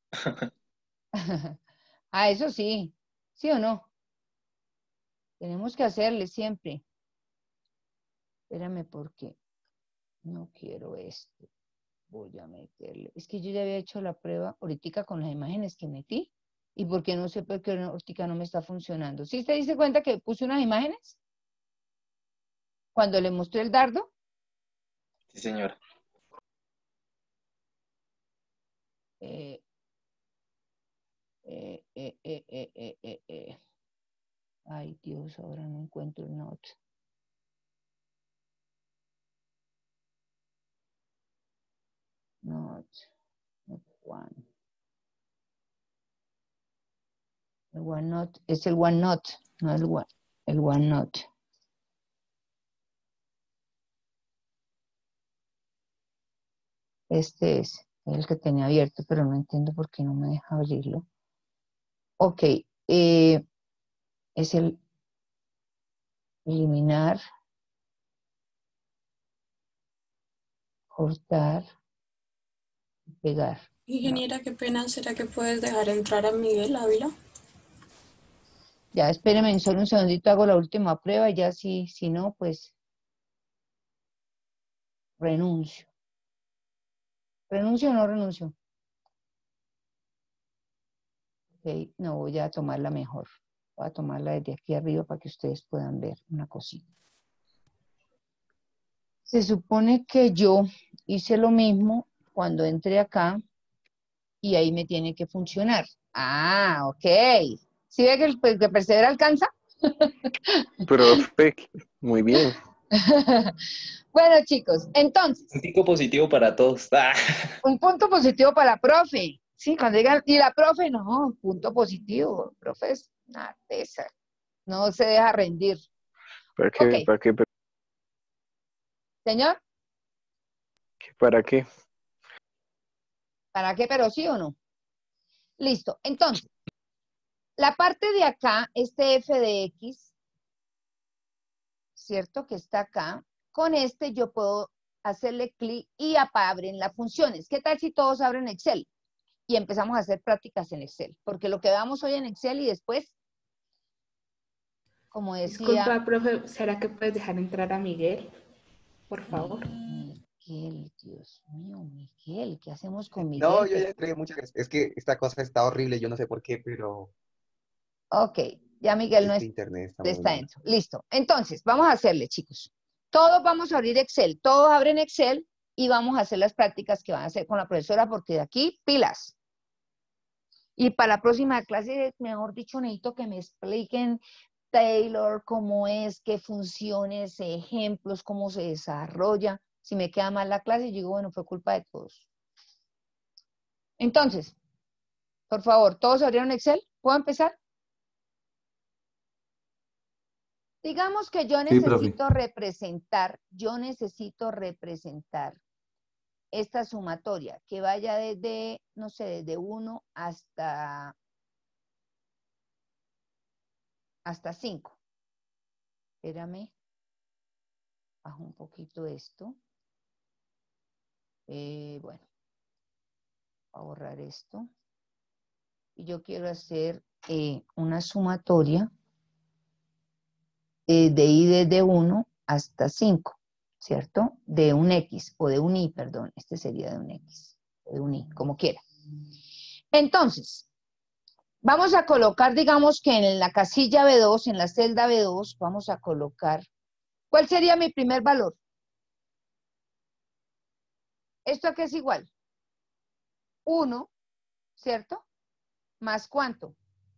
Eso sí, ¿sí o no? Tenemos que hacerle siempre. Espérame porque no quiero esto. Voy a meterle. Es que yo ya había hecho la prueba ahorita con las imágenes que metí. ¿Y por qué no sé por qué ahorita no me está funcionando? ¿Sí se dice cuenta que puse unas imágenes? Cuando le mostré el dardo. Sí, señora. Ay, Dios, ahora no encuentro el note. Not one. El OneNote es el OneNote, no el OneNote. Este es el que tenía abierto, pero no entiendo por qué no me deja abrirlo. Ok, es el eliminar, cortar, pegar. Ingeniera, qué pena, ¿será que puedes dejar entrar a Miguel Ávila? Ya, espéreme solo un segundito, hago la última prueba y ya si no, pues renuncio. ¿Renuncio o no renuncio? Ok, no, voy a tomarla mejor. Voy a tomarla desde aquí arriba para que ustedes puedan ver una cosita. Se supone que yo hice lo mismo cuando entré acá y ahí me tiene que funcionar. Ok. ¿Sí ve que el que persevera alcanza? Profe, muy bien. Bueno, chicos, entonces. Un pico positivo para todos. Un punto positivo para la profe. Sí, cuando digan, y la profe, no, punto positivo. Profe es una tesa. No se deja rendir. ¿Para qué? Okay. ¿Para qué? Señor. ¿Para qué? ¿Para qué? Pero sí o no. Listo. Entonces, la parte de acá, este f de x, ¿cierto? Que está acá. Con este yo puedo hacerle clic y abren las funciones. ¿Qué tal si todos abren Excel? Y empezamos a hacer prácticas en Excel. Porque lo que damos hoy en Excel y después, como decía... Disculpa, profe, ¿será que puedes dejar entrar a Miguel? Por favor. Miguel, Dios mío, Miguel, ¿qué hacemos con Miguel? No, yo ya entré, muchas gracias. Es que esta cosa está horrible, yo no sé por qué, pero... Ok, ya Miguel no internet está dentro. Listo. Entonces, vamos a hacerle, chicos. Todos vamos a abrir Excel, todos abren Excel y vamos a hacer las prácticas que van a hacer con la profesora porque de aquí, pilas. Y para la próxima clase, mejor dicho, necesito que me expliquen Taylor, cómo es, qué funciones, ejemplos, cómo se desarrolla. Si me queda mal la clase, yo digo, bueno, fue culpa de todos. Entonces, por favor, ¿todos abrieron Excel? ¿Puedo empezar? Digamos que yo Sí, profe. necesito representar esta sumatoria que vaya desde, no sé, desde 1 hasta 5. Espérame. Bajo un poquito esto. Bueno. Voy a borrar esto. Y yo quiero hacer una sumatoria de I desde 1 hasta 5, ¿cierto? De un X o de un Y, perdón. Este sería de un X o de un Y, como quiera. Entonces, vamos a colocar, digamos que en la casilla B2, en la celda B2, vamos a colocar, ¿cuál sería mi primer valor? ¿Esto a qué es igual? 1, ¿cierto? ¿Más cuánto?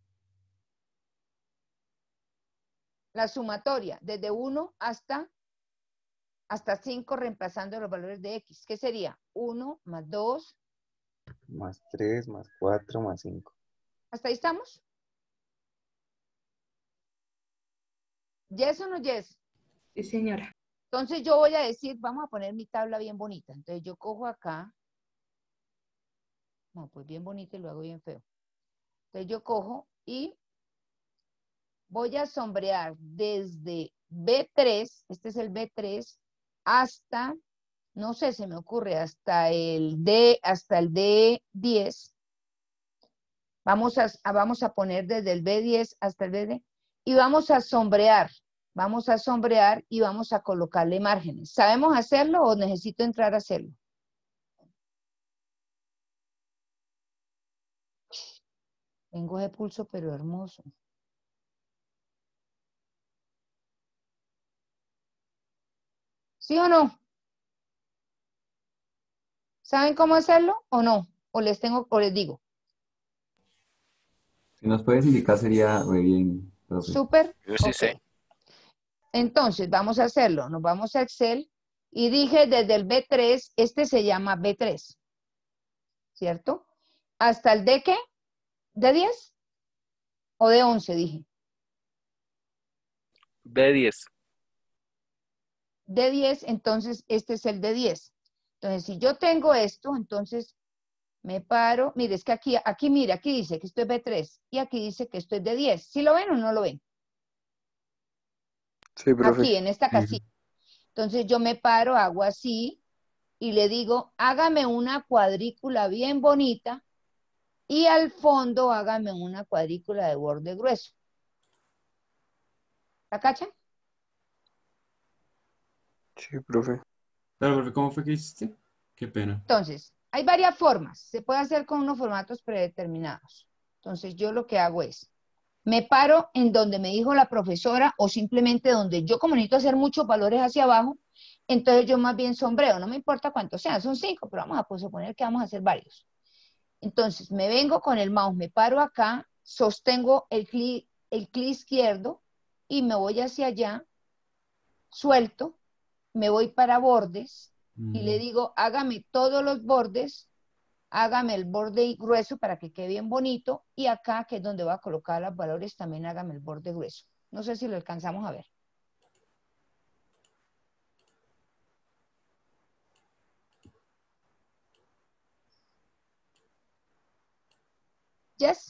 La sumatoria, desde 1 hasta 5, reemplazando los valores de X. ¿Qué sería? 1 más 2. Más 3, más 4, más 5. ¿Hasta ahí estamos? ¿Yes o no yes? Sí, señora. Entonces yo voy a decir, vamos a poner mi tabla bien bonita. Entonces yo cojo acá. No, pues bien bonito y lo hago bien feo. Entonces yo cojo y voy a sombrear desde B3, este es el B3, hasta, no sé, se me ocurre, hasta el D10. Vamos a poner desde el B10 hasta el BD y vamos a sombrear y vamos a colocarle márgenes. ¿Sabemos hacerlo o necesito entrar a hacerlo? Tengo ese pulso, pero hermoso. ¿Sí o no? ¿Saben cómo hacerlo o no? ¿O les digo? Si nos puedes indicar sería muy bien, profe. Súper. Yo sí sé. Entonces, vamos a hacerlo. Nos vamos a Excel y dije desde el B3, este se llama B3. ¿Cierto? ¿Hasta el D qué? ¿De 10? ¿O de 11 dije? B10. De 10, entonces este es el de 10. Entonces, si yo tengo esto, entonces me paro. Mire, es que aquí mire, aquí dice que esto es B3 y aquí dice que esto es de 10. ¿Sí lo ven o no lo ven? Sí, profe. Aquí, en esta casilla. Entonces yo me paro, hago así y le digo, hágame una cuadrícula bien bonita y al fondo hágame una cuadrícula de borde grueso. ¿La cachan? Sí, profe. Pero, profe, ¿cómo fue que hiciste? Qué pena. Entonces, hay varias formas. Se puede hacer con unos formatos predeterminados. Entonces, yo lo que hago es, me paro en donde me dijo la profesora o simplemente donde yo como necesito hacer muchos valores hacia abajo, entonces yo más bien sombreo. No me importa cuántos sean, son 5, pero vamos a suponer que vamos a hacer varios. Entonces, me vengo con el mouse, me paro acá, sostengo el clic izquierdo y me voy hacia allá, suelto, me voy para bordes y le digo, hágame todos los bordes, hágame el borde grueso para que quede bien bonito y acá, que es donde voy a colocar los valores, también hágame el borde grueso. No sé si lo alcanzamos a ver. ¿Yes?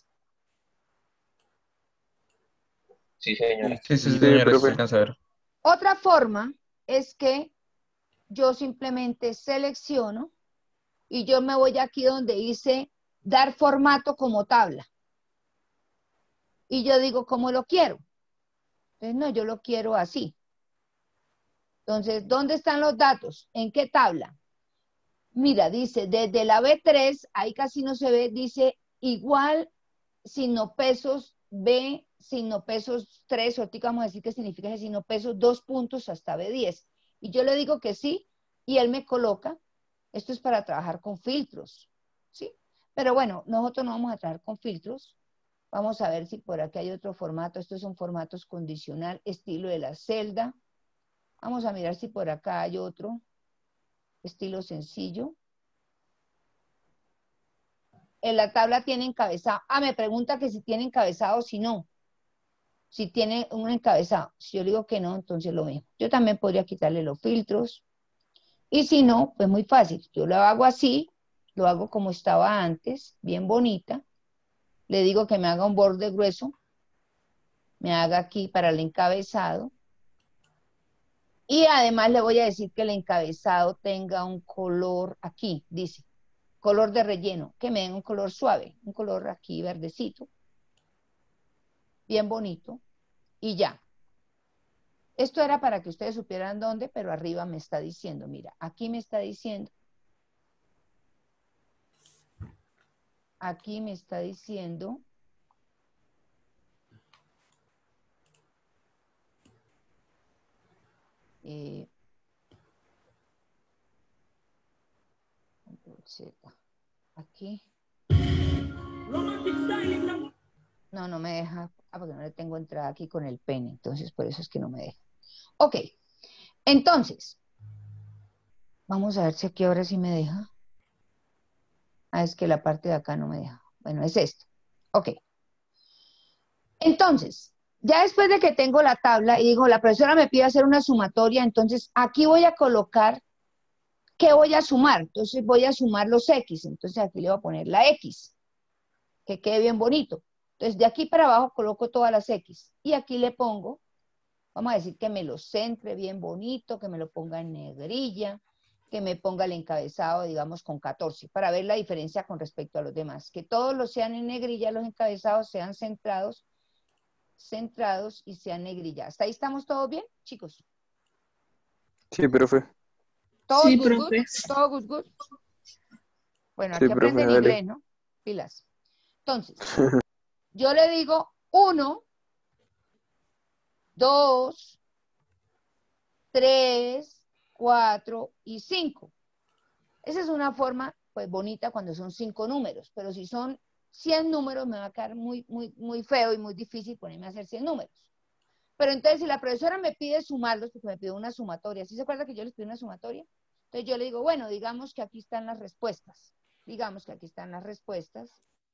Sí, señora. Sí, señora, sí se alcanza a ver. Otra forma es que yo simplemente selecciono y yo me voy aquí donde dice dar formato como tabla. Y yo digo, ¿cómo lo quiero? Entonces, no, yo lo quiero así. Entonces, ¿dónde están los datos? ¿En qué tabla? Mira, dice, desde la B3, ahí casi no se ve, dice igual, signo pesos, B, signo pesos 3, ahorita vamos a decir qué significa ese signo pesos, 2 puntos hasta B10. Y yo le digo que sí, y él me coloca, esto es para trabajar con filtros, ¿sí? Pero bueno, nosotros no vamos a trabajar con filtros, Vamos a ver si por aquí hay otro formato. Estos son formatos condicional, estilo de la celda. Vamos a mirar si por acá hay otro. Estilo sencillo. En la tabla tiene encabezado. Ah, me pregunta que si tiene encabezado o si no. Si tiene un encabezado. Si yo le digo que no, entonces lo mismo. Yo también podría quitarle los filtros. Y si no, pues muy fácil. Yo lo hago así, lo hago como estaba antes, bien bonita. Le digo que me haga un borde grueso. Me haga aquí para el encabezado. Y además le voy a decir que el encabezado tenga un color aquí, dice. Color de relleno, que me den un color suave. Un color aquí verdecito. Bien bonito. Y ya. Esto era para que ustedes supieran dónde, pero arriba me está diciendo, mira, aquí me está diciendo. Aquí me está diciendo. Aquí. No, no me deja. Ah, porque no le tengo entrada aquí con el pene. Entonces, por eso es que no me deja. Ok. Entonces, vamos a ver si aquí ahora sí me deja. Ah, es que la parte de acá no me deja. Bueno, es esto. Ok. Entonces, ya después de que tengo la tabla y digo, la profesora me pide hacer una sumatoria, entonces aquí voy a colocar, ¿qué voy a sumar? Entonces voy a sumar los X. Entonces aquí le voy a poner la X, que quede bien bonito. Entonces de aquí para abajo coloco todas las X. Y aquí le pongo, vamos a decir que me lo centre bien bonito, que me lo ponga en negrilla, que me ponga el encabezado, digamos, con 14, para ver la diferencia con respecto a los demás. Que todos los sean en negrilla, los encabezados sean centrados y sean negrilla. ¿Hasta ahí estamos todos bien, chicos? Sí, profe. ¿Todos Sí, good, profe. good? ¿Todo good, good? Bueno, Sí, aquí profe, aprenden dale. inglés, ¿no? Pilas. Entonces, yo le digo 1, 2, 3, 4 y 5. Esa es una forma, pues, bonita cuando son 5 números, pero si son 100 números me va a quedar muy feo y muy difícil ponerme a hacer 100 números. Pero entonces, si la profesora me pide sumarlos, porque me pide una sumatoria, ¿sí se acuerda que yo les pido una sumatoria? Entonces yo le digo, bueno, digamos que aquí están las respuestas. Digamos que aquí están las respuestas.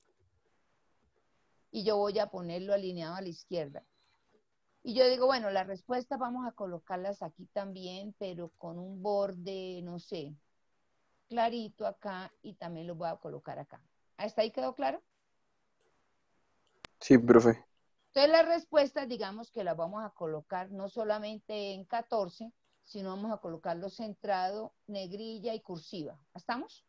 Y yo voy a ponerlo alineado a la izquierda. Y yo digo, bueno, las respuestas vamos a colocarlas aquí también, pero con un borde, no sé, clarito acá, y también lo voy a colocar acá. ¿Hasta ahí quedó claro? Sí, profe. Entonces las respuestas, digamos que las vamos a colocar no solamente en 14, sino vamos a colocarlo centrado, negrilla y cursiva. ¿Estamos?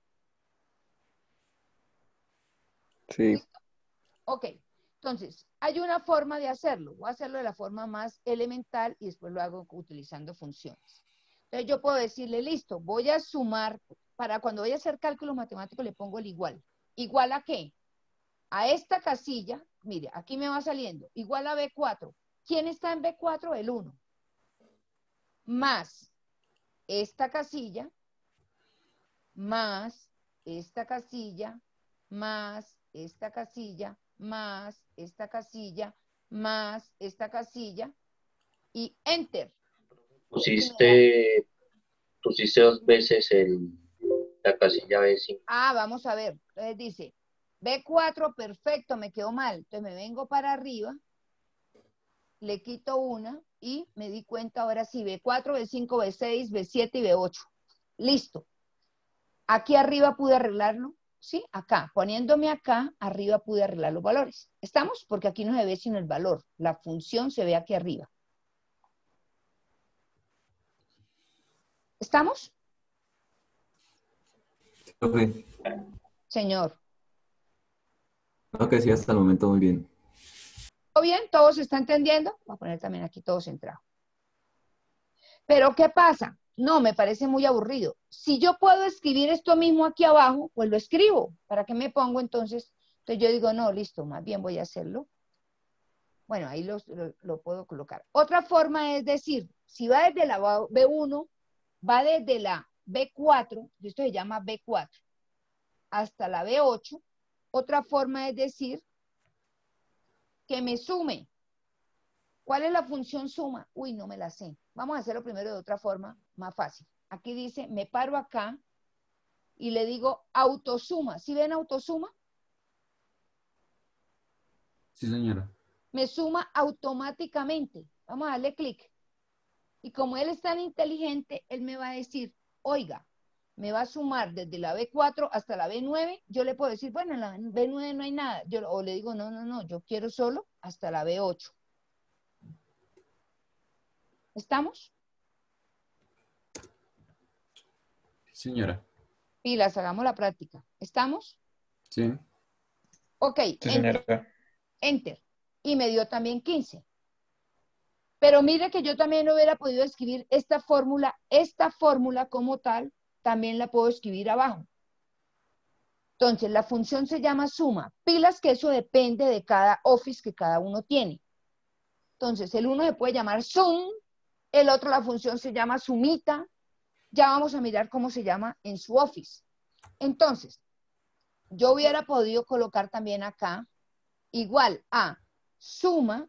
Sí. ¿Listo? Ok. Entonces, hay una forma de hacerlo. Voy a hacerlo de la forma más elemental y después lo hago utilizando funciones. Entonces yo puedo decirle, listo, voy a sumar, para cuando voy a hacer cálculos matemáticos le pongo el igual. ¿Igual a qué? A esta casilla, mire, aquí me va saliendo, igual a B4. ¿Quién está en B4? El 1. Más esta casilla, más esta casilla, más esta casilla, más esta casilla, más esta casilla, y Enter. Pusiste 2 veces la casilla B5. Ah, vamos a ver. Entonces dice, B4, perfecto, me quedó mal. Entonces me vengo para arriba, le quito una y me di cuenta ahora sí, B4, B5, B6, B7 y B8. Listo. Aquí arriba pude arreglarlo, ¿sí? Acá, poniéndome acá, arriba pude arreglar los valores. ¿Estamos? Porque aquí no se ve sino el valor. La función se ve aquí arriba. ¿Estamos? Profe, Señor. creo que sí, hasta el momento muy bien. ¿Todo bien? ¿Todo se está entendiendo? Voy a poner también aquí todo centrado. Pero, ¿qué pasa? No, me parece muy aburrido. Si yo puedo escribir esto mismo aquí abajo, pues lo escribo. ¿Para qué me pongo entonces? Entonces yo digo, no, listo, más bien voy a hacerlo. Bueno, ahí lo puedo colocar. Otra forma es decir, si va desde la B1, va desde la B4, y esto se llama B4, hasta la B8. Otra forma es decir que me sume. ¿Cuál es la función suma? Uy, no me la sé. Vamos a hacerlo primero de otra forma, más fácil. Aquí dice, me paro acá y le digo autosuma. ¿Sí ven autosuma? Sí, señora. Me suma automáticamente. Vamos a darle clic. Y como él es tan inteligente, él me va a decir, oiga, me va a sumar desde la B4 hasta la B9. Yo le puedo decir, bueno, en la B9 no hay nada. O le digo, no, yo quiero solo hasta la B8. ¿Estamos? Señora. Pilas, hagamos la práctica. ¿Estamos? Sí. Ok, Sí, señora. enter. Y me dio también 15. Pero mire que yo también hubiera podido escribir esta fórmula como tal, también la puedo escribir abajo. Entonces, la función se llama suma. Pilas que eso depende de cada office que cada uno tiene. Entonces, el uno se puede llamar sum, el otro la función se llama sumita. Ya vamos a mirar cómo se llama en su office. Entonces, yo hubiera podido colocar también acá igual a suma.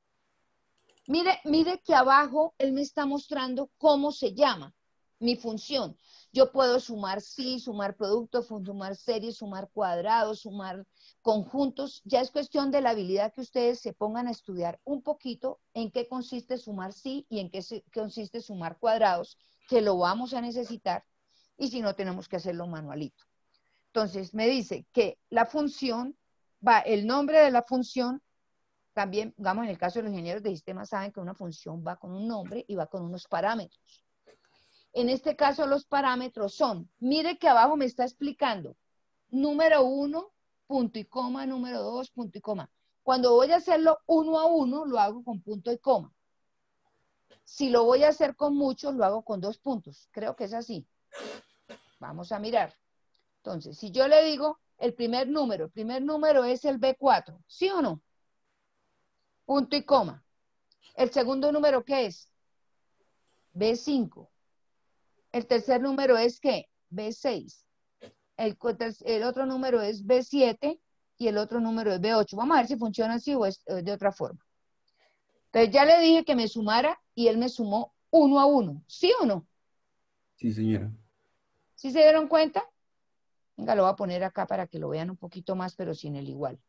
Mire que abajo él me está mostrando cómo se llama mi función. Yo puedo sumar sí, sumar productos, sumar series, sumar cuadrados, sumar conjuntos. Ya es cuestión de la habilidad que ustedes se pongan a estudiar un poquito en qué consiste sumar sí y en qué consiste sumar cuadrados, que lo vamos a necesitar, y si no tenemos que hacerlo manualito. Entonces me dice que la función el nombre de la función. También, digamos, en el caso de los ingenieros de sistemas saben que una función va con un nombre y va con unos parámetros. En este caso los parámetros son, mire que abajo me está explicando, número 1, punto y coma, número 2, punto y coma. Cuando voy a hacerlo uno a uno, lo hago con punto y coma. Si lo voy a hacer con muchos, lo hago con 2 puntos. Creo que es así. Vamos a mirar. Entonces, si yo le digo el primer número es el B4, ¿sí o no? Punto y coma. ¿El segundo número qué es? B5. ¿El tercer número es qué? B6. El otro número es B7 y el otro número es B8. Vamos a ver si funciona así o es de otra forma. Entonces ya le dije que me sumara y él me sumó uno a uno. ¿Sí o no? Sí, señora. ¿Sí se dieron cuenta? Venga, lo voy a poner acá para que lo vean un poquito más, pero sin el igual.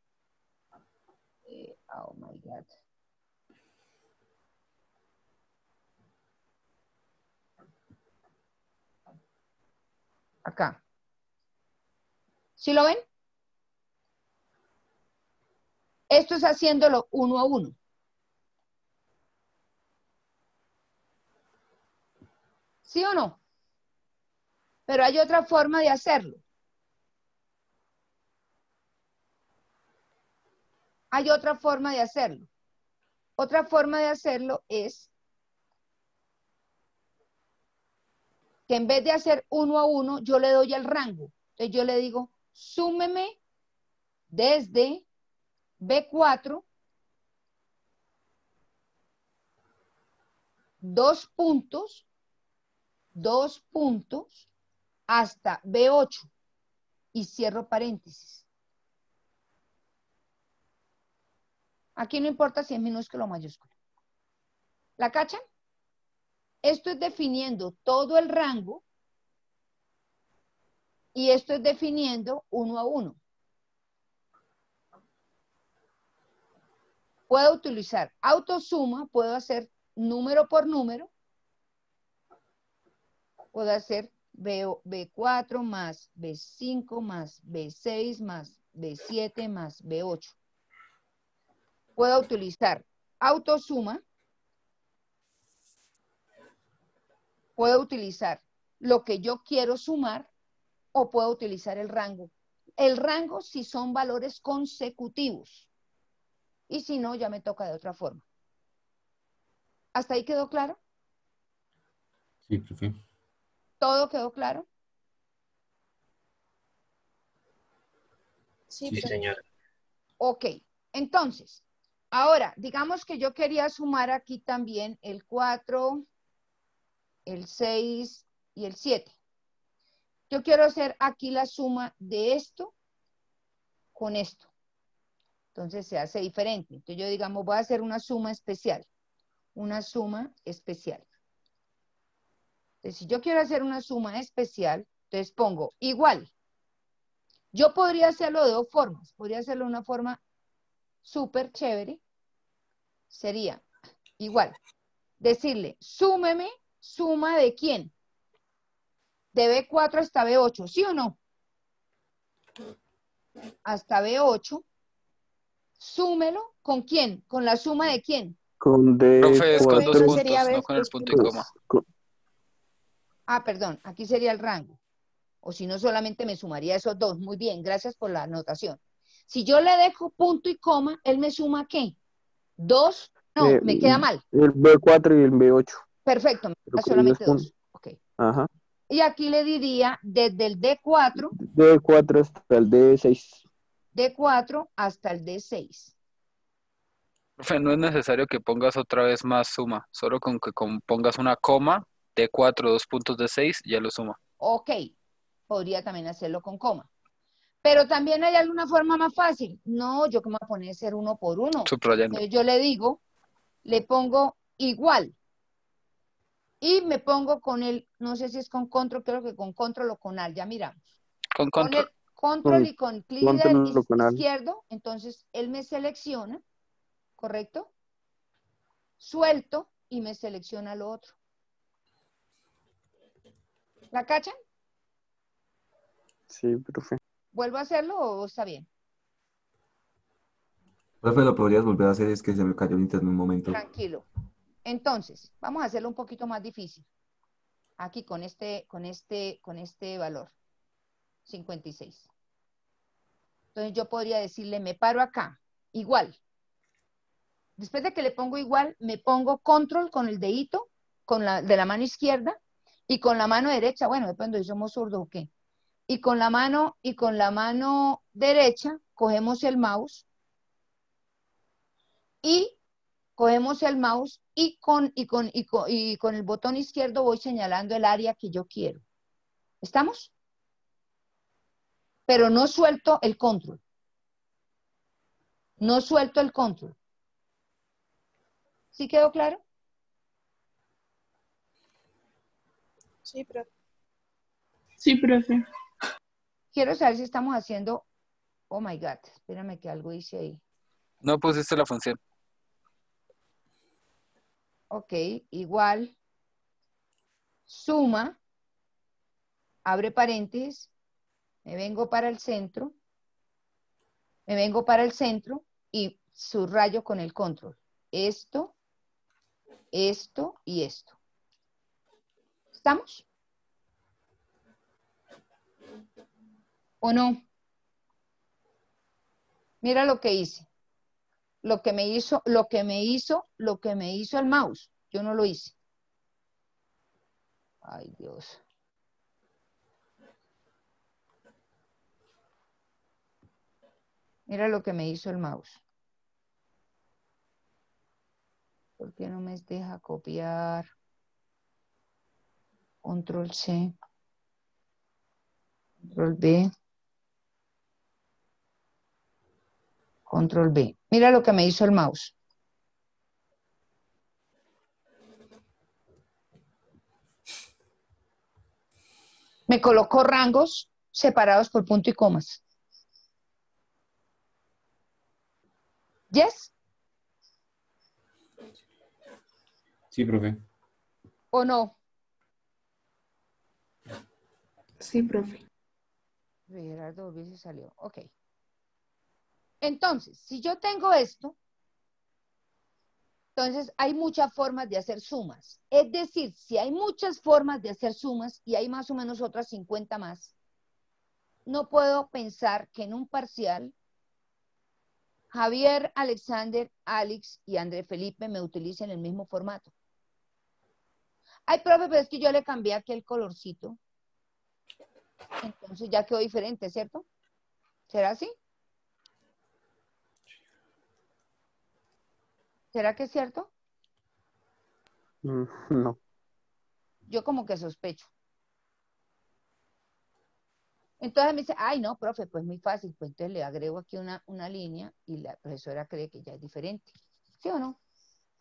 Oh my God. Acá. ¿Sí lo ven? Esto es haciéndolo uno a uno. ¿Sí o no? Pero hay otra forma de hacerlo. Hay otra forma de hacerlo. Otra forma de hacerlo es que en vez de hacer uno a uno, yo le doy el rango. Entonces yo le digo, súmeme desde B4, 2 puntos, hasta B8 y cierro paréntesis. Aquí no importa si es minúsculo o mayúsculo. ¿La cachan? Esto es definiendo todo el rango y esto es definiendo uno a uno. Puedo utilizar autosuma, puedo hacer número por número, puedo hacer B4 más B5 más B6 más B7 más B8. Puedo utilizar autosuma, puedo utilizar lo que yo quiero sumar o puedo utilizar el rango. El rango si son valores consecutivos y si no ya me toca de otra forma. ¿Hasta ahí quedó claro? Sí, profe. ¿Todo quedó claro? Sí, señora. Ok, entonces, ahora, digamos que yo quería sumar aquí también el 4, el 6 y el 7. Yo quiero hacer aquí la suma de esto con esto. Entonces se hace diferente. Entonces yo, digamos, voy a hacer una suma especial. Una suma especial. Entonces, si yo quiero hacer una suma especial, entonces pongo igual. Yo podría hacerlo de dos formas. Podría hacerlo de una forma súper chévere. Sería igual. Decirle, súmeme, suma de quién. De B4 hasta B8, ¿sí o no? Hasta B8. Súmelo, ¿con quién? ¿Con la suma de quién? Con Profe, es con dos B1 D4. sería puntos, no con el punto y coma. Ah, perdón, aquí sería el rango. O si no, solamente me sumaría esos dos. Muy bien, gracias por la anotación. Si yo le dejo punto y coma, ¿él me suma qué? ¿Dos? No, me queda mal. El B4 y el B8. Perfecto, me Pero queda con solamente ellos dos. Ok. Ajá. Y aquí le diría desde el D4, D4 hasta el D6. D4 hasta el D6. Profe, no es necesario que pongas otra vez más suma, solo con que pongas una coma, D4, 2 puntos de 6, ya lo suma. Ok, podría también hacerlo con coma. Pero también hay alguna forma más fácil. No, yo que me voy a poner a hacer uno por uno. Subrayando. Entonces yo le digo, le pongo igual. Y me pongo con el, no sé si es con control, creo que con control o con al, ya miramos. Con Con el control. control y con clic Control con al. izquierdo, entonces él me selecciona, ¿correcto? Suelto y me selecciona lo otro. ¿La cachan? Sí, profe. ¿Vuelvo a hacerlo o está bien? Profe, ¿lo podrías volver a hacer? Es que se me cayó el internet un momento. Tranquilo. Entonces, vamos a hacerlo un poquito más difícil. Aquí con este valor. 56. Entonces yo podría decirle, me paro acá. Igual. Después de que le pongo igual, me pongo control con el dedito, de la mano izquierda, y con la mano derecha, bueno, depende si somos zurdos o qué. Y con la mano derecha, cogemos el mouse, y cogemos el mouse, y con el botón izquierdo voy señalando el área que yo quiero. ¿Estamos? Pero no suelto el control. No suelto el control. ¿Sí quedó claro? Sí, profe. Sí, profe. Quiero saber si estamos haciendo... Oh, my God. Espérame que algo hice ahí. No pusiste la función. Ok, igual. Suma. Abre paréntesis. Me vengo para el centro. Me vengo para el centro y subrayo con el control. Esto, esto y esto. ¿Estamos? ¿O no? Mira lo que hice. Lo que me hizo el mouse. Yo no lo hice. Ay, Dios. Mira lo que me hizo el mouse. ¿Por qué no me deja copiar? Control C. Control B. Control B. Mira lo que me hizo el mouse. Me colocó rangos separados por punto y comas. ¿Yes? Sí, profe. ¿O no? Sí, profe. Gerardo volvió y se salió. Ok. Entonces, si yo tengo esto, entonces hay muchas formas de hacer sumas. Es decir, si hay muchas formas de hacer sumas y hay más o menos otras 50 más, no puedo pensar que en un parcial Javier, Alexander, Alex y André Felipe me utilicen el mismo formato. Ay, profe, pero es que yo le cambié aquí el colorcito. Entonces ya quedó diferente, ¿cierto? ¿Será así? ¿Será que es cierto? No. Yo como que sospecho. Entonces me dice, ay, no, profe, pues muy fácil. Pues entonces le agrego aquí una línea y la profesora cree que ya es diferente. ¿Sí o no?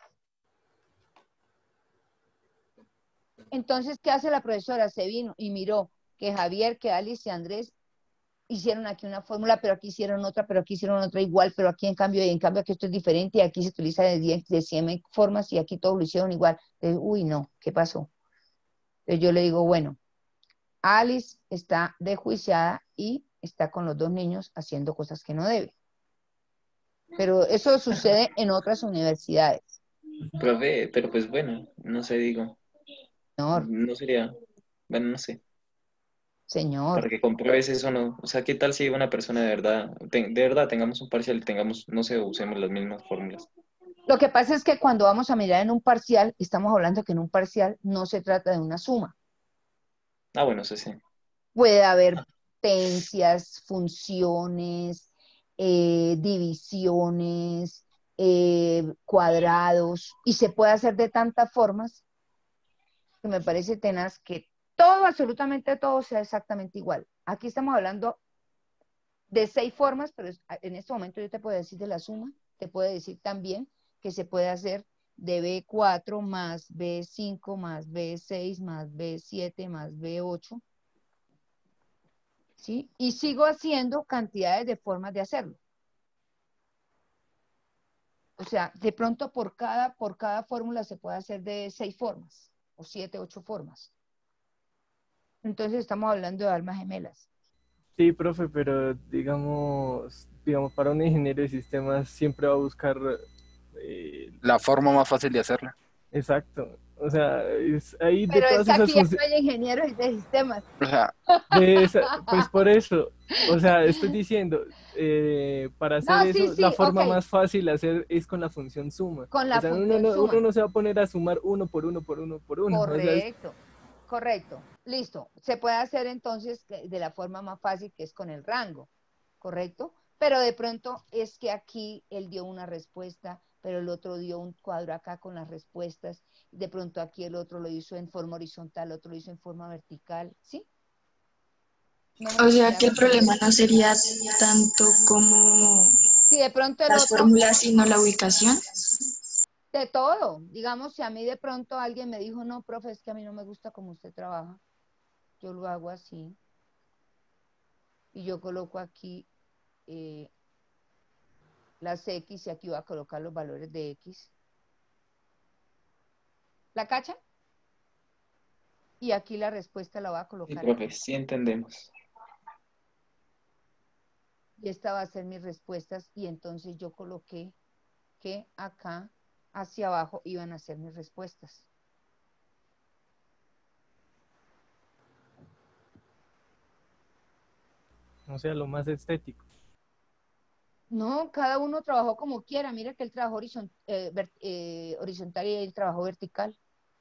Entonces, ¿qué hace la profesora? Se vino y miró que Javier, que Alice y Andrés hicieron aquí una fórmula, pero aquí hicieron otra, pero aquí hicieron otra igual, pero aquí en cambio aquí esto es diferente y aquí se utiliza de 100 formas y aquí todos lo hicieron igual. Entonces, uy, no, ¿qué pasó? Entonces yo le digo, bueno, Alice está desjuiciada y está con los dos niños haciendo cosas que no debe. Pero eso sucede en otras universidades. Profe, pero pues bueno, no sé, digo. Señor. No sería, bueno, no sé. Señor. Para que compruebes eso, no. O sea, ¿qué tal si una persona de verdad tengamos un parcial y tengamos, no sé, usemos las mismas fórmulas? Lo que pasa es que cuando vamos a mirar en un parcial, estamos hablando que en un parcial no se trata de una suma. Ah, bueno, eso sí. Puede haber potencias, funciones, divisiones, cuadrados, y se puede hacer de tantas formas que me parece tenaz que todo, absolutamente todo, sea exactamente igual. Aquí estamos hablando de 6 formas, pero en este momento yo te puedo decir de la suma, te puedo decir también que se puede hacer de B4 más B5 más B6 más B7 más B8, ¿sí? Y sigo haciendo cantidades de formas de hacerlo. O sea, de pronto por cada fórmula se puede hacer de 6 formas, o 7, 8 formas. Entonces estamos hablando de almas gemelas. Sí, profe, pero digamos, para un ingeniero de sistemas siempre va a buscar la forma más fácil de hacerla. Exacto. O sea, ahí de pero todas es que esas aquí ya no hay ingenieros de sistemas. O sea, pues por eso, o sea, estoy diciendo, para hacer No, sí, eso, sí, la forma ok. más fácil de hacer es con la función suma. Con la O sea, función suma. uno no se va a poner a sumar uno por uno por uno por uno. Correcto, correcto. Listo. Se puede hacer entonces de la forma más fácil, que es con el rango, ¿correcto? Pero de pronto es que aquí él dio una respuesta, pero el otro dio un cuadro acá con las respuestas. De pronto aquí el otro lo hizo en forma horizontal, otro lo hizo en forma vertical, ¿sí? O sea que el problema no sería tanto como si de pronto el las otro, fórmulas, sino la ubicación. de todo. Digamos, si a mí de pronto alguien me dijo, no, profe, es que a mí no me gusta cómo usted trabaja, yo lo hago así. Y yo coloco aquí las X y aquí voy a colocar los valores de X. ¿La cacha? Y aquí la respuesta la voy a colocar. Sí, profe, sí entendemos. Y esta va a ser mis respuestas y entonces yo coloqué que acá hacia abajo iban a ser mis respuestas. O sea, lo más estético. No, cada uno trabajó como quiera. Mira que él trabajó horizontal y él trabajó vertical.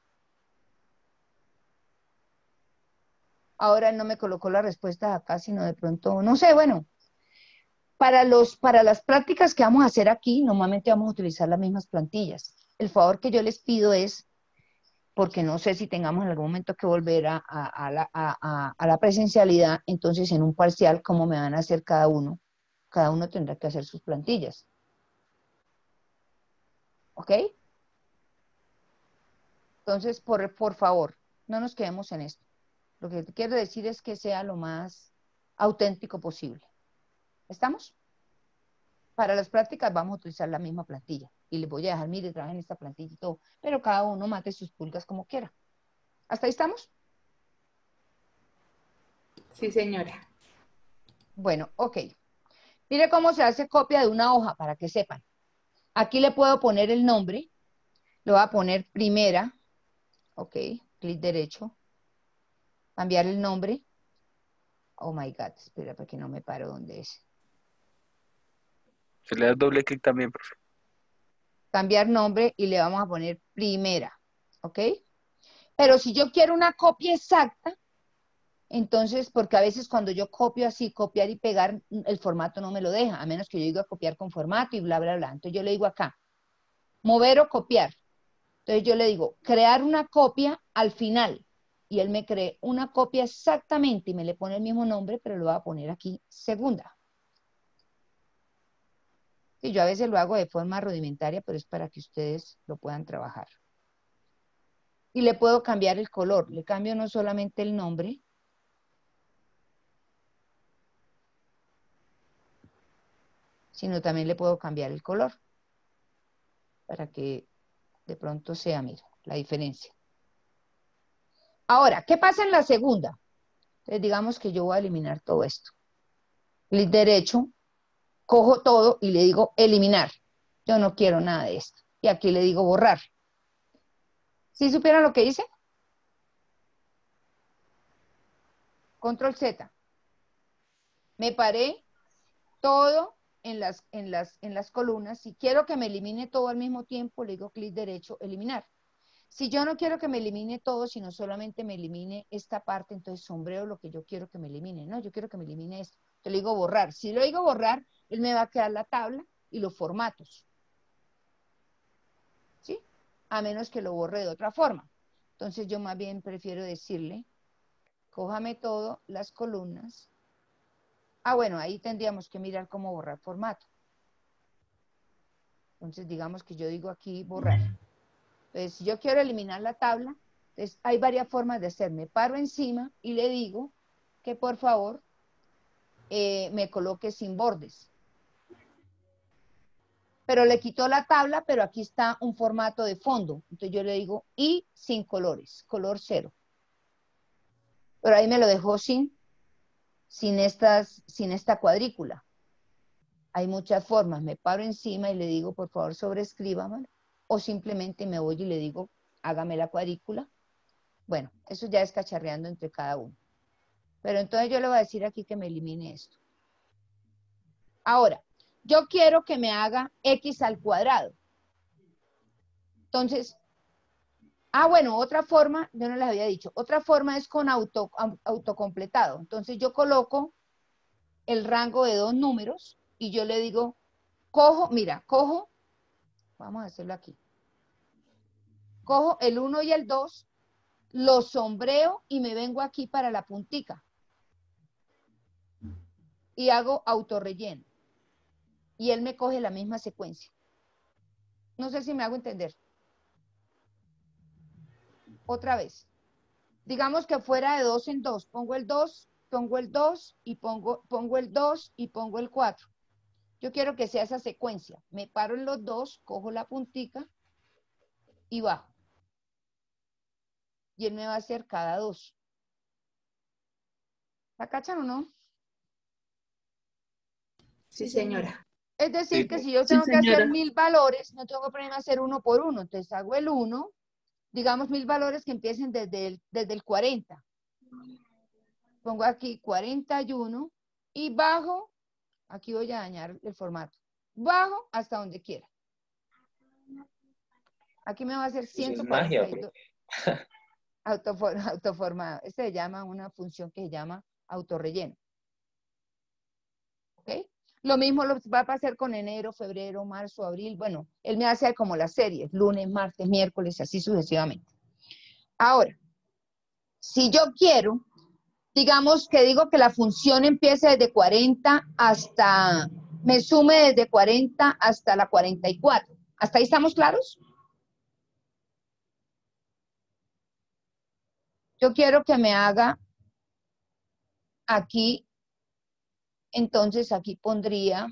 Ahora él no me colocó las respuestas acá, sino de pronto, no sé, bueno. Para las prácticas que vamos a hacer aquí, normalmente vamos a utilizar las mismas plantillas. El favor que yo les pido es, porque no sé si tengamos en algún momento que volver a la presencialidad, entonces en un parcial, ¿cómo me van a hacer cada uno? Cada uno tendrá que hacer sus plantillas. ¿Ok? Entonces, por favor, no nos quedemos en esto. Lo que quiero decir es que sea lo más auténtico posible. ¿Estamos? Para las prácticas vamos a utilizar la misma plantilla. Y les voy a dejar, mire, trabajen esta plantilla y todo. Pero cada uno mate sus pulgas como quiera. ¿Hasta ahí estamos? Sí, señora. Bueno, ok. Mire cómo se hace copia de una hoja, para que sepan. Aquí le puedo poner el nombre. Le voy a poner primera. Ok, clic derecho. Cambiar el nombre. Oh my God, espera, porque no me paro donde es. Se le da doble clic también, profe. Cambiar nombre y le vamos a poner primera. ¿Ok? Pero si yo quiero una copia exacta, entonces, porque a veces cuando yo copio así, copiar y pegar, el formato no me lo deja, a menos que yo diga copiar con formato y bla, bla, bla. Entonces yo le digo acá, mover o copiar. Entonces yo le digo, crear una copia al final. y él me cree una copia exactamente y me le pone el mismo nombre, pero lo va a poner aquí segunda. Y yo a veces lo hago de forma rudimentaria, pero es para que ustedes lo puedan trabajar. Y le puedo cambiar el color. Le cambio no solamente el nombre, sino también le puedo cambiar el color. Para que de pronto sea, mira, la diferencia. Ahora, ¿qué pasa en la segunda? Entonces, digamos que yo voy a eliminar todo esto. Clic derecho, cojo todo y le digo eliminar. Yo no quiero nada de esto. Y aquí le digo borrar. ¿Sí supieron lo que hice? Control Z. Me paré todo en las columnas. Si quiero que me elimine todo al mismo tiempo, le digo clic derecho, eliminar. Si yo no quiero que me elimine todo, sino solamente me elimine esta parte, entonces sombreo lo que yo quiero que me elimine. No, yo quiero que me elimine esto. Entonces le digo borrar. Si le digo borrar, él me va a quedar la tabla y los formatos. ¿Sí? A menos que lo borre de otra forma. Entonces yo más bien prefiero decirle, cójame todo, las columnas. Ah, bueno, ahí tendríamos que mirar cómo borrar formato. Entonces digamos que yo digo aquí borrar. Entonces, si yo quiero eliminar la tabla, entonces hay varias formas de hacer. Me paro encima y le digo que por favor me coloque sin bordes. Pero le quitó la tabla, pero aquí está un formato de fondo. Entonces yo le digo y sin colores, color 0. Pero ahí me lo dejó sin esta cuadrícula. Hay muchas formas. Me paro encima y le digo, por favor, sobrescríbame. O simplemente me voy y le digo, hágame la cuadrícula. Bueno, eso ya es cacharreando entre cada uno. Pero entonces yo le voy a decir aquí que me elimine esto. Ahora, yo quiero que me haga x al cuadrado. Entonces, bueno, otra forma, yo no les había dicho, otra forma es con autocompletado. Entonces yo coloco el rango de 2 números y yo le digo, cojo, vamos a hacerlo aquí. Cojo el 1 y el 2, los sombreo y me vengo aquí para la puntica. Y hago autorrelleno. Y él me coge la misma secuencia. No sé si me hago entender. Otra vez. Digamos que fuera de 2 en 2. Pongo el 2 y pongo el 2 y pongo el 4. Yo quiero que sea esa secuencia. Me paro en los 2, cojo la puntica y bajo. Y él me va a hacer cada 2. ¿La cachan o no? Sí, señora. Es decir, Sí, que si yo Sí, tengo que hacer señora. 1000 valores, no tengo que ponerme a hacer uno por uno. Entonces hago el 1, digamos 1000 valores que empiecen desde el 40. Pongo aquí 41 y bajo, aquí voy a dañar el formato, bajo hasta donde quiera. Aquí me va a hacer eso es magia, 142 autoformado. Este se llama una función que se llama autorrelleno. ¿Ok? Lo mismo lo va a pasar con enero, febrero, marzo, abril. Bueno, él me hace como las series, lunes, martes, miércoles, así sucesivamente. Ahora, si yo quiero, digamos que digo que la función empieza desde 40 hasta, me sume desde 40 hasta la 44. ¿Hasta ahí estamos claros? Yo quiero que me haga aquí, entonces aquí pondría,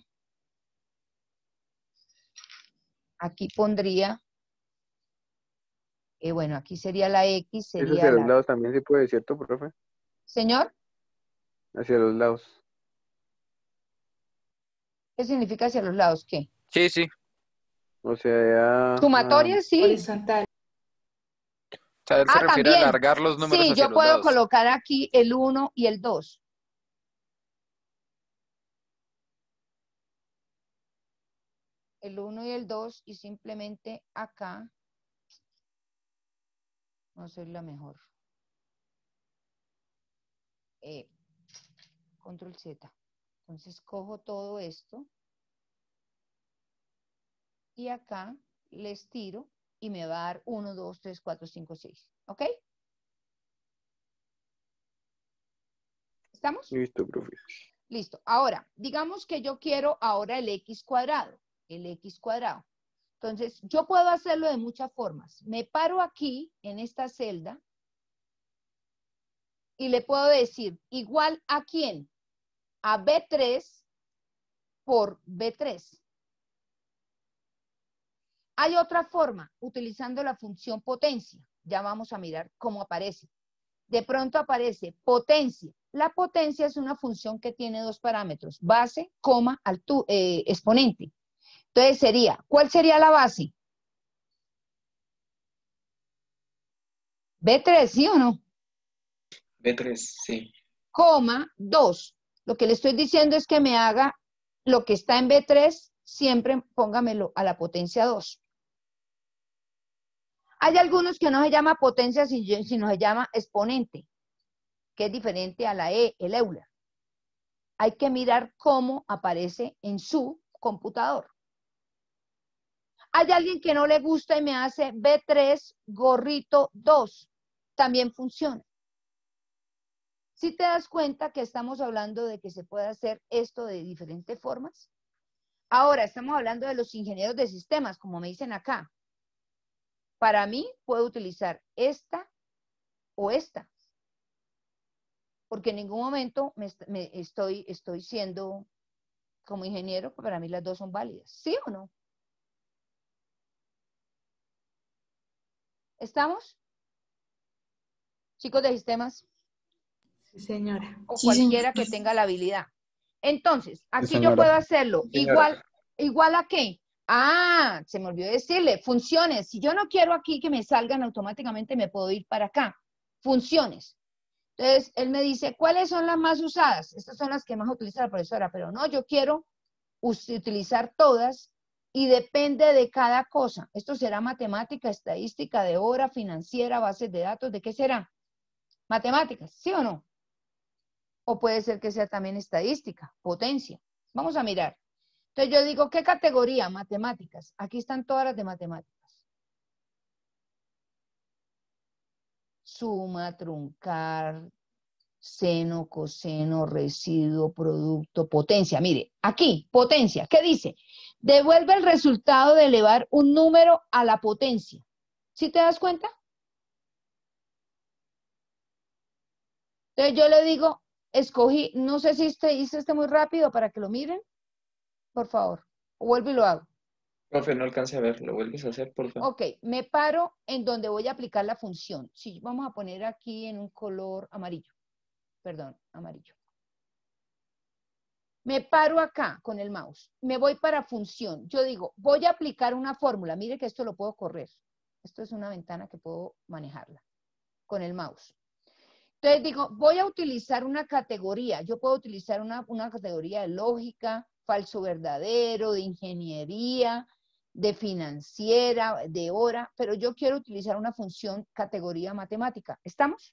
bueno, aquí sería la X, Eso sería hacia los la... lados también se puede, ¿cierto, profe? Señor, Hacia los lados. ¿qué significa hacia los lados? ¿Qué? Sí, sí. O sea, Sumatoria, sí. Horizontal. O sea, él se refiere a También. alargar los números Sí, hacia yo los puedo lados. colocar aquí el 1 y el 2. El 1 y el 2 y simplemente acá, no soy la mejor. Control Z. Entonces cojo todo esto y acá les tiro y me va a dar 1, 2, 3, 4, 5, 6. ¿Ok? ¿Estamos? Listo, profe. Listo. Ahora, digamos que yo quiero ahora el x cuadrado. El x cuadrado. Entonces, yo puedo hacerlo de muchas formas. Me paro aquí, en esta celda, y le puedo decir, ¿igual a quién? A B3 por B3. Hay otra forma, utilizando la función potencia. Ya vamos a mirar cómo aparece. De pronto aparece potencia. La potencia es una función que tiene dos parámetros, base, coma, exponente. Entonces sería, ¿cuál sería la base? B3, ¿sí o no? B3, sí. Coma 2. Lo que le estoy diciendo es que me haga lo que está en B3, siempre póngamelo a la potencia 2. Hay algunos que no se llama potencia, sino se llama exponente, que es diferente a la E, el Euler. Hay que mirar cómo aparece en su computador. Hay alguien que no le gusta y me hace B3 gorrito 2. También funciona. Si te das cuenta que estamos hablando de que se puede hacer esto de diferentes formas. Ahora, estamos hablando de los ingenieros de sistemas, como me dicen acá. Para mí, puedo utilizar esta o esta. Porque en ningún momento estoy siendo como ingeniero, para mí las dos son válidas. ¿Sí o no? ¿Estamos? Chicos de sistemas. Sí, señora. O Sí, cualquiera señora. que tenga la habilidad. Entonces, aquí yo señora. puedo hacerlo. Señora. ¿Igual a qué? Ah, se me olvidó decirle, funciones. Si yo no quiero aquí que me salgan automáticamente, me puedo ir para acá. Funciones. Entonces, él me dice, ¿cuáles son las más usadas? Estas son las que más utiliza la profesora, pero no, yo quiero utilizar todas y depende de cada cosa. Esto será matemática, estadística, de hora, financiera, bases de datos, ¿de qué será? Matemáticas, ¿sí o no? O puede ser que sea también estadística, potencia. Vamos a mirar. Entonces yo digo, ¿qué categoría? Matemáticas. Aquí están todas las de matemáticas. Suma, truncar, seno, coseno, residuo, producto, potencia. Mire, aquí, potencia. ¿Qué dice? Devuelve el resultado de elevar un número a la potencia. ¿Sí te das cuenta? Entonces yo le digo, escogí, no sé si hice este muy rápido para que lo miren. Por favor, o vuelvo y lo hago. Profe, no alcancé a ver, ¿lo vuelves a hacer, por favor? Ok, me paro en donde voy a aplicar la función. Sí, vamos a poner aquí en un color amarillo. Perdón, amarillo. Me paro acá con el mouse. Me voy para función. Yo digo, voy a aplicar una fórmula. Mire que esto lo puedo correr. Esto es una ventana que puedo manejarla con el mouse. Entonces digo, voy a utilizar una categoría. Yo puedo utilizar una categoría de lógica, falso verdadero, de ingeniería, de financiera, de hora, pero yo quiero utilizar una función categoría matemática. ¿Estamos?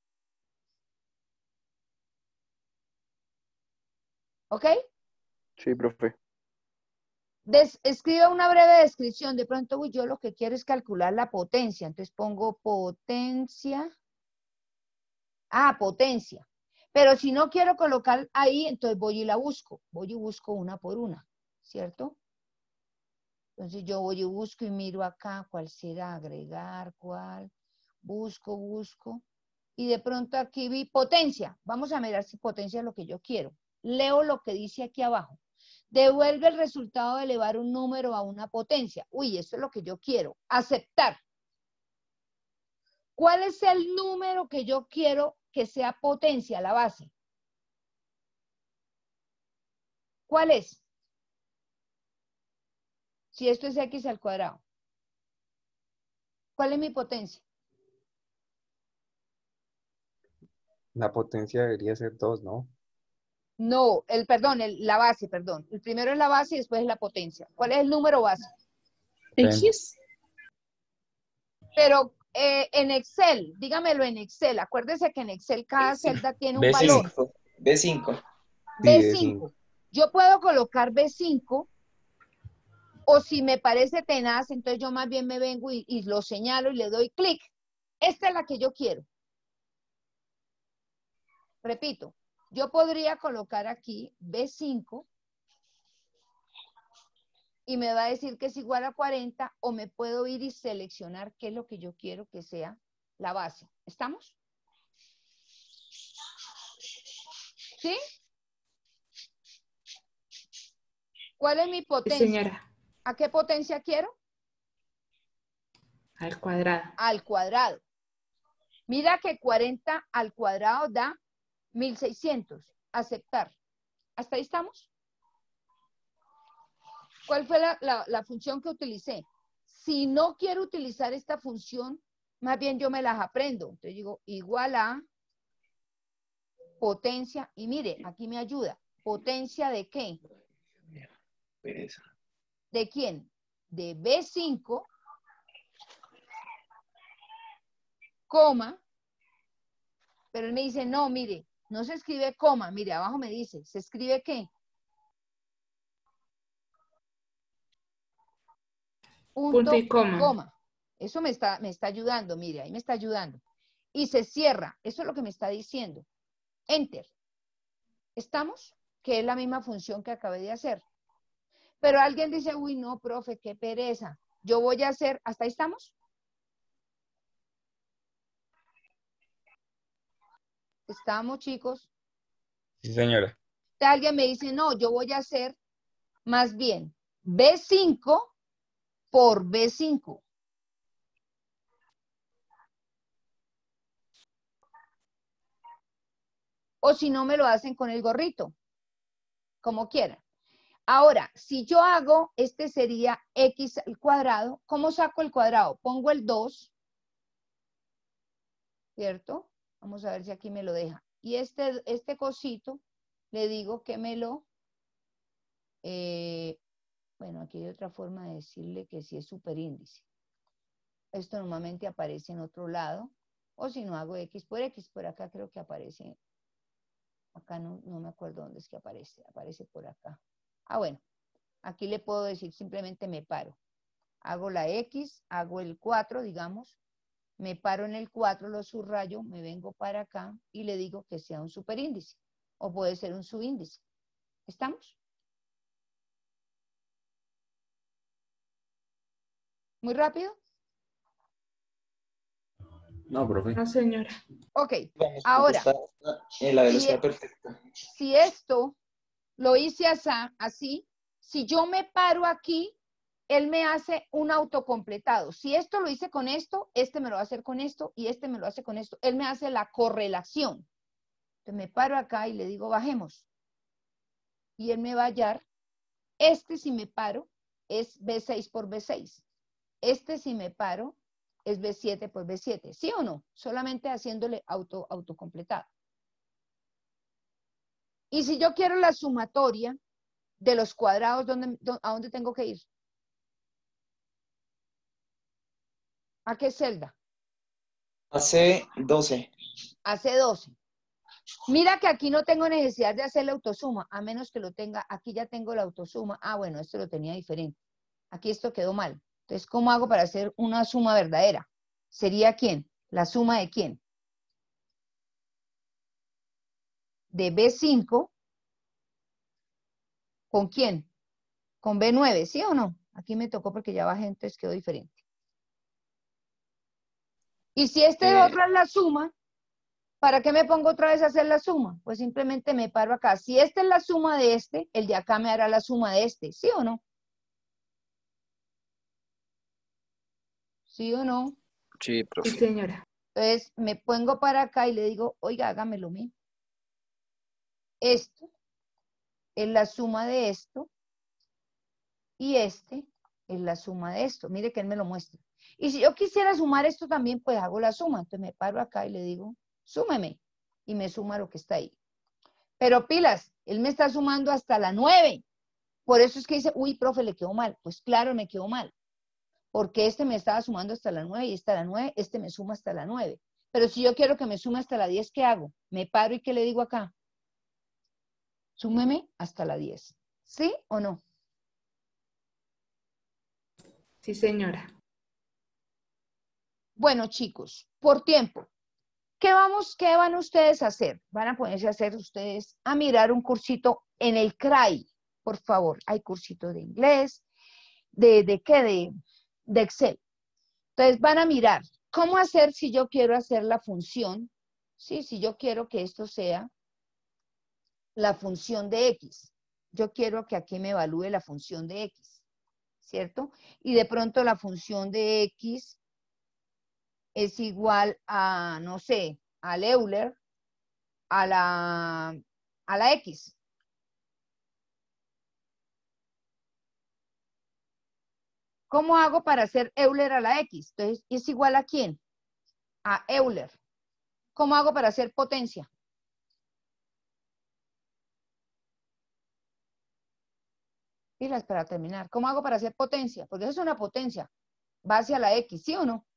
¿Ok? Sí, profe. Escribo una breve descripción. De pronto, uy, yo lo que quiero es calcular la potencia. Entonces pongo potencia. Ah, potencia. Pero si no quiero colocar ahí, entonces voy y la busco. Voy y busco una por una, ¿cierto? Entonces yo voy y busco y miro acá cuál será, agregar, cuál. Busco. Y de pronto aquí vi potencia. Vamos a mirar si potencia es lo que yo quiero. Leo lo que dice aquí abajo. Devuelve el resultado de elevar un número a una potencia. Uy, eso es lo que yo quiero. Aceptar. ¿Cuál es el número que yo quiero que sea potencia, la base? ¿Cuál es? Si esto es x al cuadrado. ¿Cuál es mi potencia? La potencia debería ser 2, ¿no? No, la base, perdón. El primero es la base y después es la potencia. ¿Cuál es el número base? X. Pero en Excel, dígamelo en Excel. Acuérdese que en Excel cada celda tiene un valor. B5. B5. Yo puedo colocar B5 o si me parece tenaz, entonces yo más bien me vengo y lo señalo y le doy clic. Esta es la que yo quiero. Repito, Yo podría colocar aquí B5 y me va a decir que es igual a 40 o me puedo ir y seleccionar qué es lo que yo quiero que sea la base. ¿Estamos? ¿Sí? ¿Cuál es mi Sí, potencia? señora. ¿A qué potencia quiero? Al cuadrado. Al cuadrado. Mira que 40 al cuadrado da 1600. Aceptar. ¿Hasta ahí estamos? ¿Cuál fue la función que utilicé? Si no quiero utilizar esta función, más bien yo me las aprendo. Entonces digo, igual a potencia. Y mire, aquí me ayuda. ¿Potencia de qué? ¿De quién? De B5, coma. Pero él me dice, no, mire, no se escribe coma. Mire, abajo me dice, ¿se escribe qué? Punto y coma. Eso me está ayudando, mire, ahí me está ayudando. Y se cierra, eso es lo que me está diciendo. Enter. ¿Estamos? Que es la misma función que acabé de hacer. Pero alguien dice, uy, no, profe, qué pereza. Yo voy a hacer, ¿hasta ahí estamos? ¿Estamos, chicos? Sí, señora. Alguien me dice, no, yo voy a hacer más bien B5 por B5. O si no, me lo hacen con el gorrito, como quieran. Ahora, si yo hago, este sería X al cuadrado. ¿Cómo saco el cuadrado? Pongo el 2, ¿cierto? Vamos a ver si aquí me lo deja. Y este cosito, le digo que me lo... bueno, aquí hay otra forma de decirle que sí es superíndice. Esto normalmente aparece en otro lado. O si no hago X, por acá creo que aparece. Acá no me acuerdo dónde es que aparece. Aparece por acá. Ah, bueno. Aquí le puedo decir simplemente me paro. Hago la X, hago el 4, digamos. Me paro en el 4, lo subrayo, me vengo para acá y le digo que sea un superíndice. O puede ser un subíndice. ¿Estamos? ¿Muy rápido? No, profe. No, señora. Ok. Vamos, Ahora, está en la velocidad perfecta. si esto lo hice así, si yo me paro aquí, él me hace un autocompletado. Si esto lo hice con esto, este me lo va a hacer con esto y este me lo hace con esto. Él me hace la correlación. Entonces me paro acá y le digo, bajemos. Y él me va a hallar. Este si me paro es B6 por B6. Este si me paro es B7 por B7. ¿Sí o no? Solamente haciéndole autocompletado. Y si yo quiero la sumatoria de los cuadrados, ¿a dónde tengo que ir? ¿A qué celda? AC12. AC12. Mira que aquí no tengo necesidad de hacer la autosuma, a menos que lo tenga, aquí ya tengo la autosuma. Ah, bueno, esto lo tenía diferente. Aquí esto quedó mal. Entonces, ¿cómo hago para hacer una suma verdadera? ¿Sería quién? ¿La suma de quién? De B5, ¿con quién? Con B9, ¿sí o no? Aquí me tocó porque ya bajé, entonces quedó diferente. Y si este de otro es la suma, ¿para qué me pongo otra vez a hacer la suma? Pues simplemente me paro acá. Si esta es la suma de este, el de acá me hará la suma de este, ¿sí o no? ¿Sí o no? Sí, profe. Sí, señora. Entonces me pongo para acá y le digo, oiga, hágame lo mismo. Esto es la suma de esto y este es la suma de esto. Mire que él me lo muestra. Y si yo quisiera sumar esto también, pues hago la suma. Entonces me paro acá y le digo, súmeme. Y me suma lo que está ahí. Pero pilas, él me está sumando hasta la 9. Por eso es que dice, uy, profe, le quedó mal. Pues claro, me quedó mal. Porque este me estaba sumando hasta la 9 y hasta la 9, este me suma hasta la 9. Pero si yo quiero que me sume hasta la 10, ¿qué hago? Me paro y ¿qué le digo acá? Súmeme hasta la 10. ¿Sí o no? Sí, señora. Bueno, chicos, por tiempo. ¿Qué van ustedes a hacer? Van a ponerse a hacer ustedes a mirar un cursito en el CRAI, por favor. Hay cursitos de inglés, ¿de qué? De Excel. Entonces van a mirar cómo hacer si yo quiero hacer la función, ¿sí? Si yo quiero que esto sea la función de X. Yo quiero que aquí me evalúe la función de X, ¿cierto? Y de pronto la función de X es igual a, no sé, al Euler, a la X. ¿Cómo hago para hacer Euler a la X? Entonces, ¿es igual a quién? A Euler. ¿Cómo hago para hacer potencia? Pilas para terminar. ¿Cómo hago para hacer potencia? Porque eso es una potencia. Va hacia la X, ¿sí o no?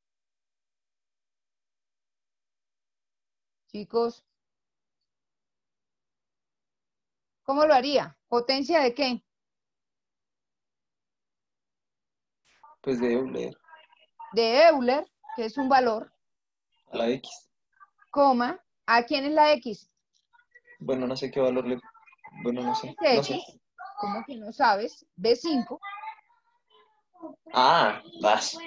Chicos, ¿cómo lo haría? ¿Potencia de qué? Pues de Euler De Euler, que es un valor, a la X. coma, ¿a quién es la X? Bueno, no sé qué valor le... Bueno, no sé. Es No sé. X, ¿cómo que no sabes? B5. Ah, vas.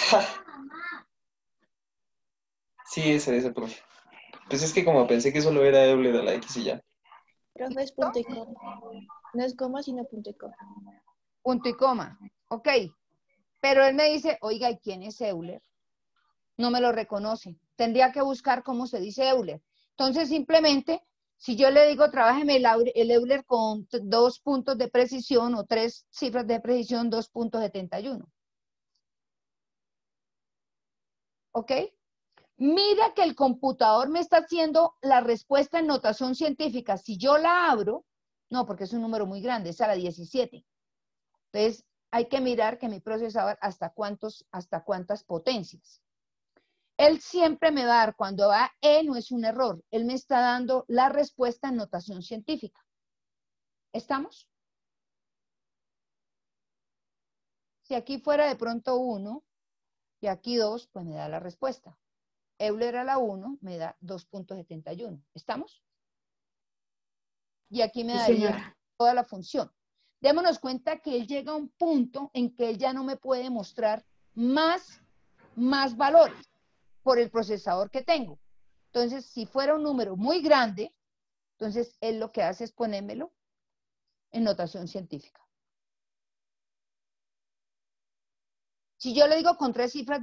Sí, ese, profe. Pues es que como pensé que solo era Euler a la X y ya. Profe, es punto y coma. No es coma, sino punto y coma. Punto y coma. Ok. Pero él me dice, oiga, ¿y quién es Euler? No me lo reconoce. Tendría que buscar cómo se dice Euler. Entonces, simplemente, si yo le digo, trabájeme el Euler con 2 puntos de precisión o 3 cifras de precisión, 2.71. ¿Ok? Mira que el computador me está haciendo la respuesta en notación científica. Si yo la abro, no, porque es un número muy grande, es a la 17. Entonces, hay que mirar que mi procesador hasta cuántas potencias. Él siempre me va a dar, cuando va E no es un error, él me está dando la respuesta en notación científica. ¿Estamos? Si aquí fuera de pronto 1 y aquí 2, pues me da la respuesta. Euler a la 1 me da 2.71. ¿Estamos? Y aquí me Sí, daría señora. toda la función. Démonos cuenta que él llega a un punto en que él ya no me puede mostrar más valores por el procesador que tengo. Entonces, si fuera un número muy grande, entonces él lo que hace es ponérmelo en notación científica. Si yo le digo con 3 cifras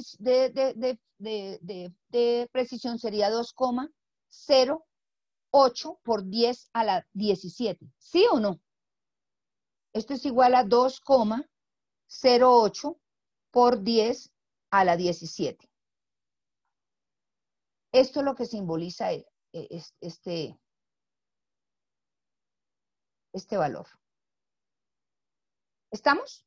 de precisión, sería 2,08 por 10 a la 17. ¿Sí o no? Esto es igual a 2,08 por 10 a la 17. Esto es lo que simboliza este valor. ¿Estamos?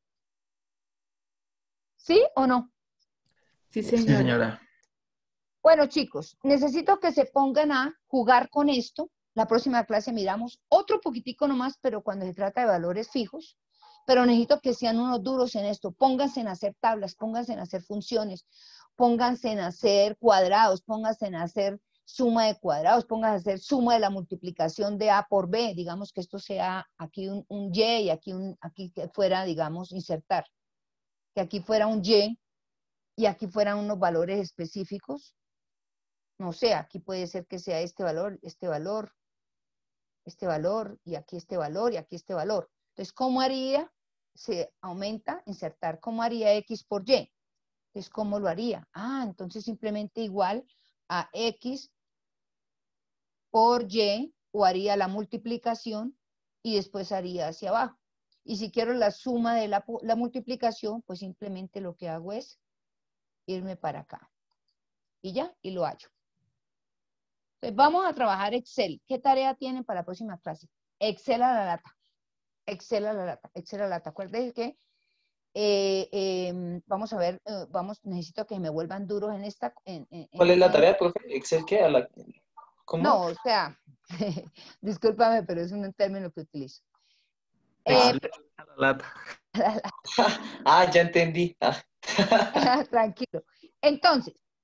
¿Sí o no? Sí, Sí, señora. señora. Bueno, chicos, necesito que se pongan a jugar con esto. La próxima clase miramos otro poquitico nomás, pero cuando se trata de valores fijos. Pero necesito que sean unos duros en esto. Pónganse en hacer tablas, pónganse en hacer funciones, pónganse en hacer cuadrados, pónganse en hacer suma de cuadrados, pónganse a hacer suma de la multiplicación de A por B. Digamos que esto sea aquí un Y y aquí que fuera, digamos, insertar. Que aquí fuera un Y y aquí fueran unos valores específicos. No sé, aquí puede ser que sea este valor, este valor, este valor, y aquí este valor, y aquí este valor. Entonces, ¿cómo haría? Se aumenta, insertar. ¿Cómo haría X por Y? Entonces, ¿cómo lo haría? Ah, entonces simplemente igual a X por Y, o haría la multiplicación, y después haría hacia abajo. Y si quiero la suma de la multiplicación, pues simplemente lo que hago es irme para acá. Y ya, y lo hallo. Entonces, vamos a trabajar Excel. ¿Qué tarea tienen para la próxima clase? Excel a la lata. Excel a la lata. Excel a la lata. Acuérdense que vamos a ver, necesito que me vuelvan duros en esta. ¿Cuál es la tarea, profe? ¿Excel qué? ¿Cómo? No, o sea, discúlpame, pero es un término que utilizo. Excel a la lata. Ah, ya entendí. Ah. Tranquilo. Entonces,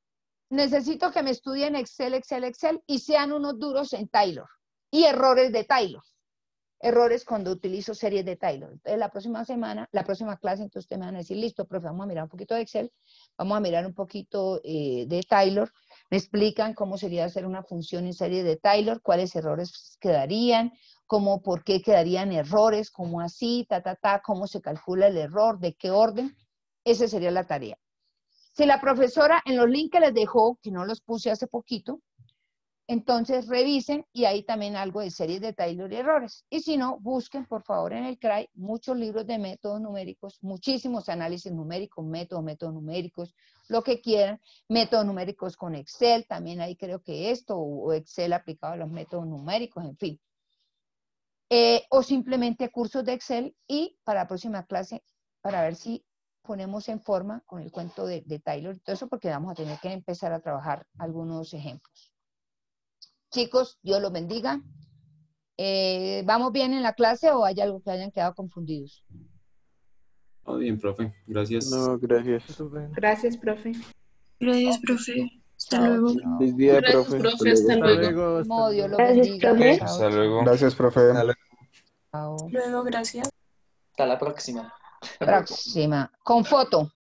necesito que me estudien Excel y sean unos duros en Taylor. Y errores de Taylor. Errores cuando utilizo series de Taylor. Entonces, la próxima clase, entonces ustedes me van a decir, listo, profe, vamos a mirar un poquito de Excel, vamos a mirar un poquito de Taylor. Me explican cómo sería hacer una función en serie de Taylor, cuáles errores quedarían, por qué quedarían errores, cómo así, cómo se calcula el error, de qué orden. Esa sería la tarea. Si la profesora en los links que les dejó, que no los puse hace poquito, entonces revisen y ahí también algo de series de Taylor y errores. Y si no, busquen por favor en el CRAI muchos libros de métodos numéricos, muchísimos análisis numéricos, métodos numéricos, lo que quieran, métodos numéricos con Excel, también ahí creo que esto, o Excel aplicado a los métodos numéricos, en fin. O simplemente cursos de Excel y para la próxima clase, para ver si ponemos en forma con el cuento de Taylor y todo eso, porque vamos a tener que empezar a trabajar algunos ejemplos. Chicos, Dios los bendiga. ¿Vamos bien en la clase o hay algo que hayan quedado confundidos? Todo bien, profe. Gracias. No, gracias. Gracias, profe. Gracias, profe. Hasta luego. Feliz día, Gracias, profe. profe. Hasta luego. Dios los Gracias, bendiga. profe. Chao, Hasta luego. Gracias, profe. chao. Luego, gracias. Hasta la próxima. Próxima. Con foto.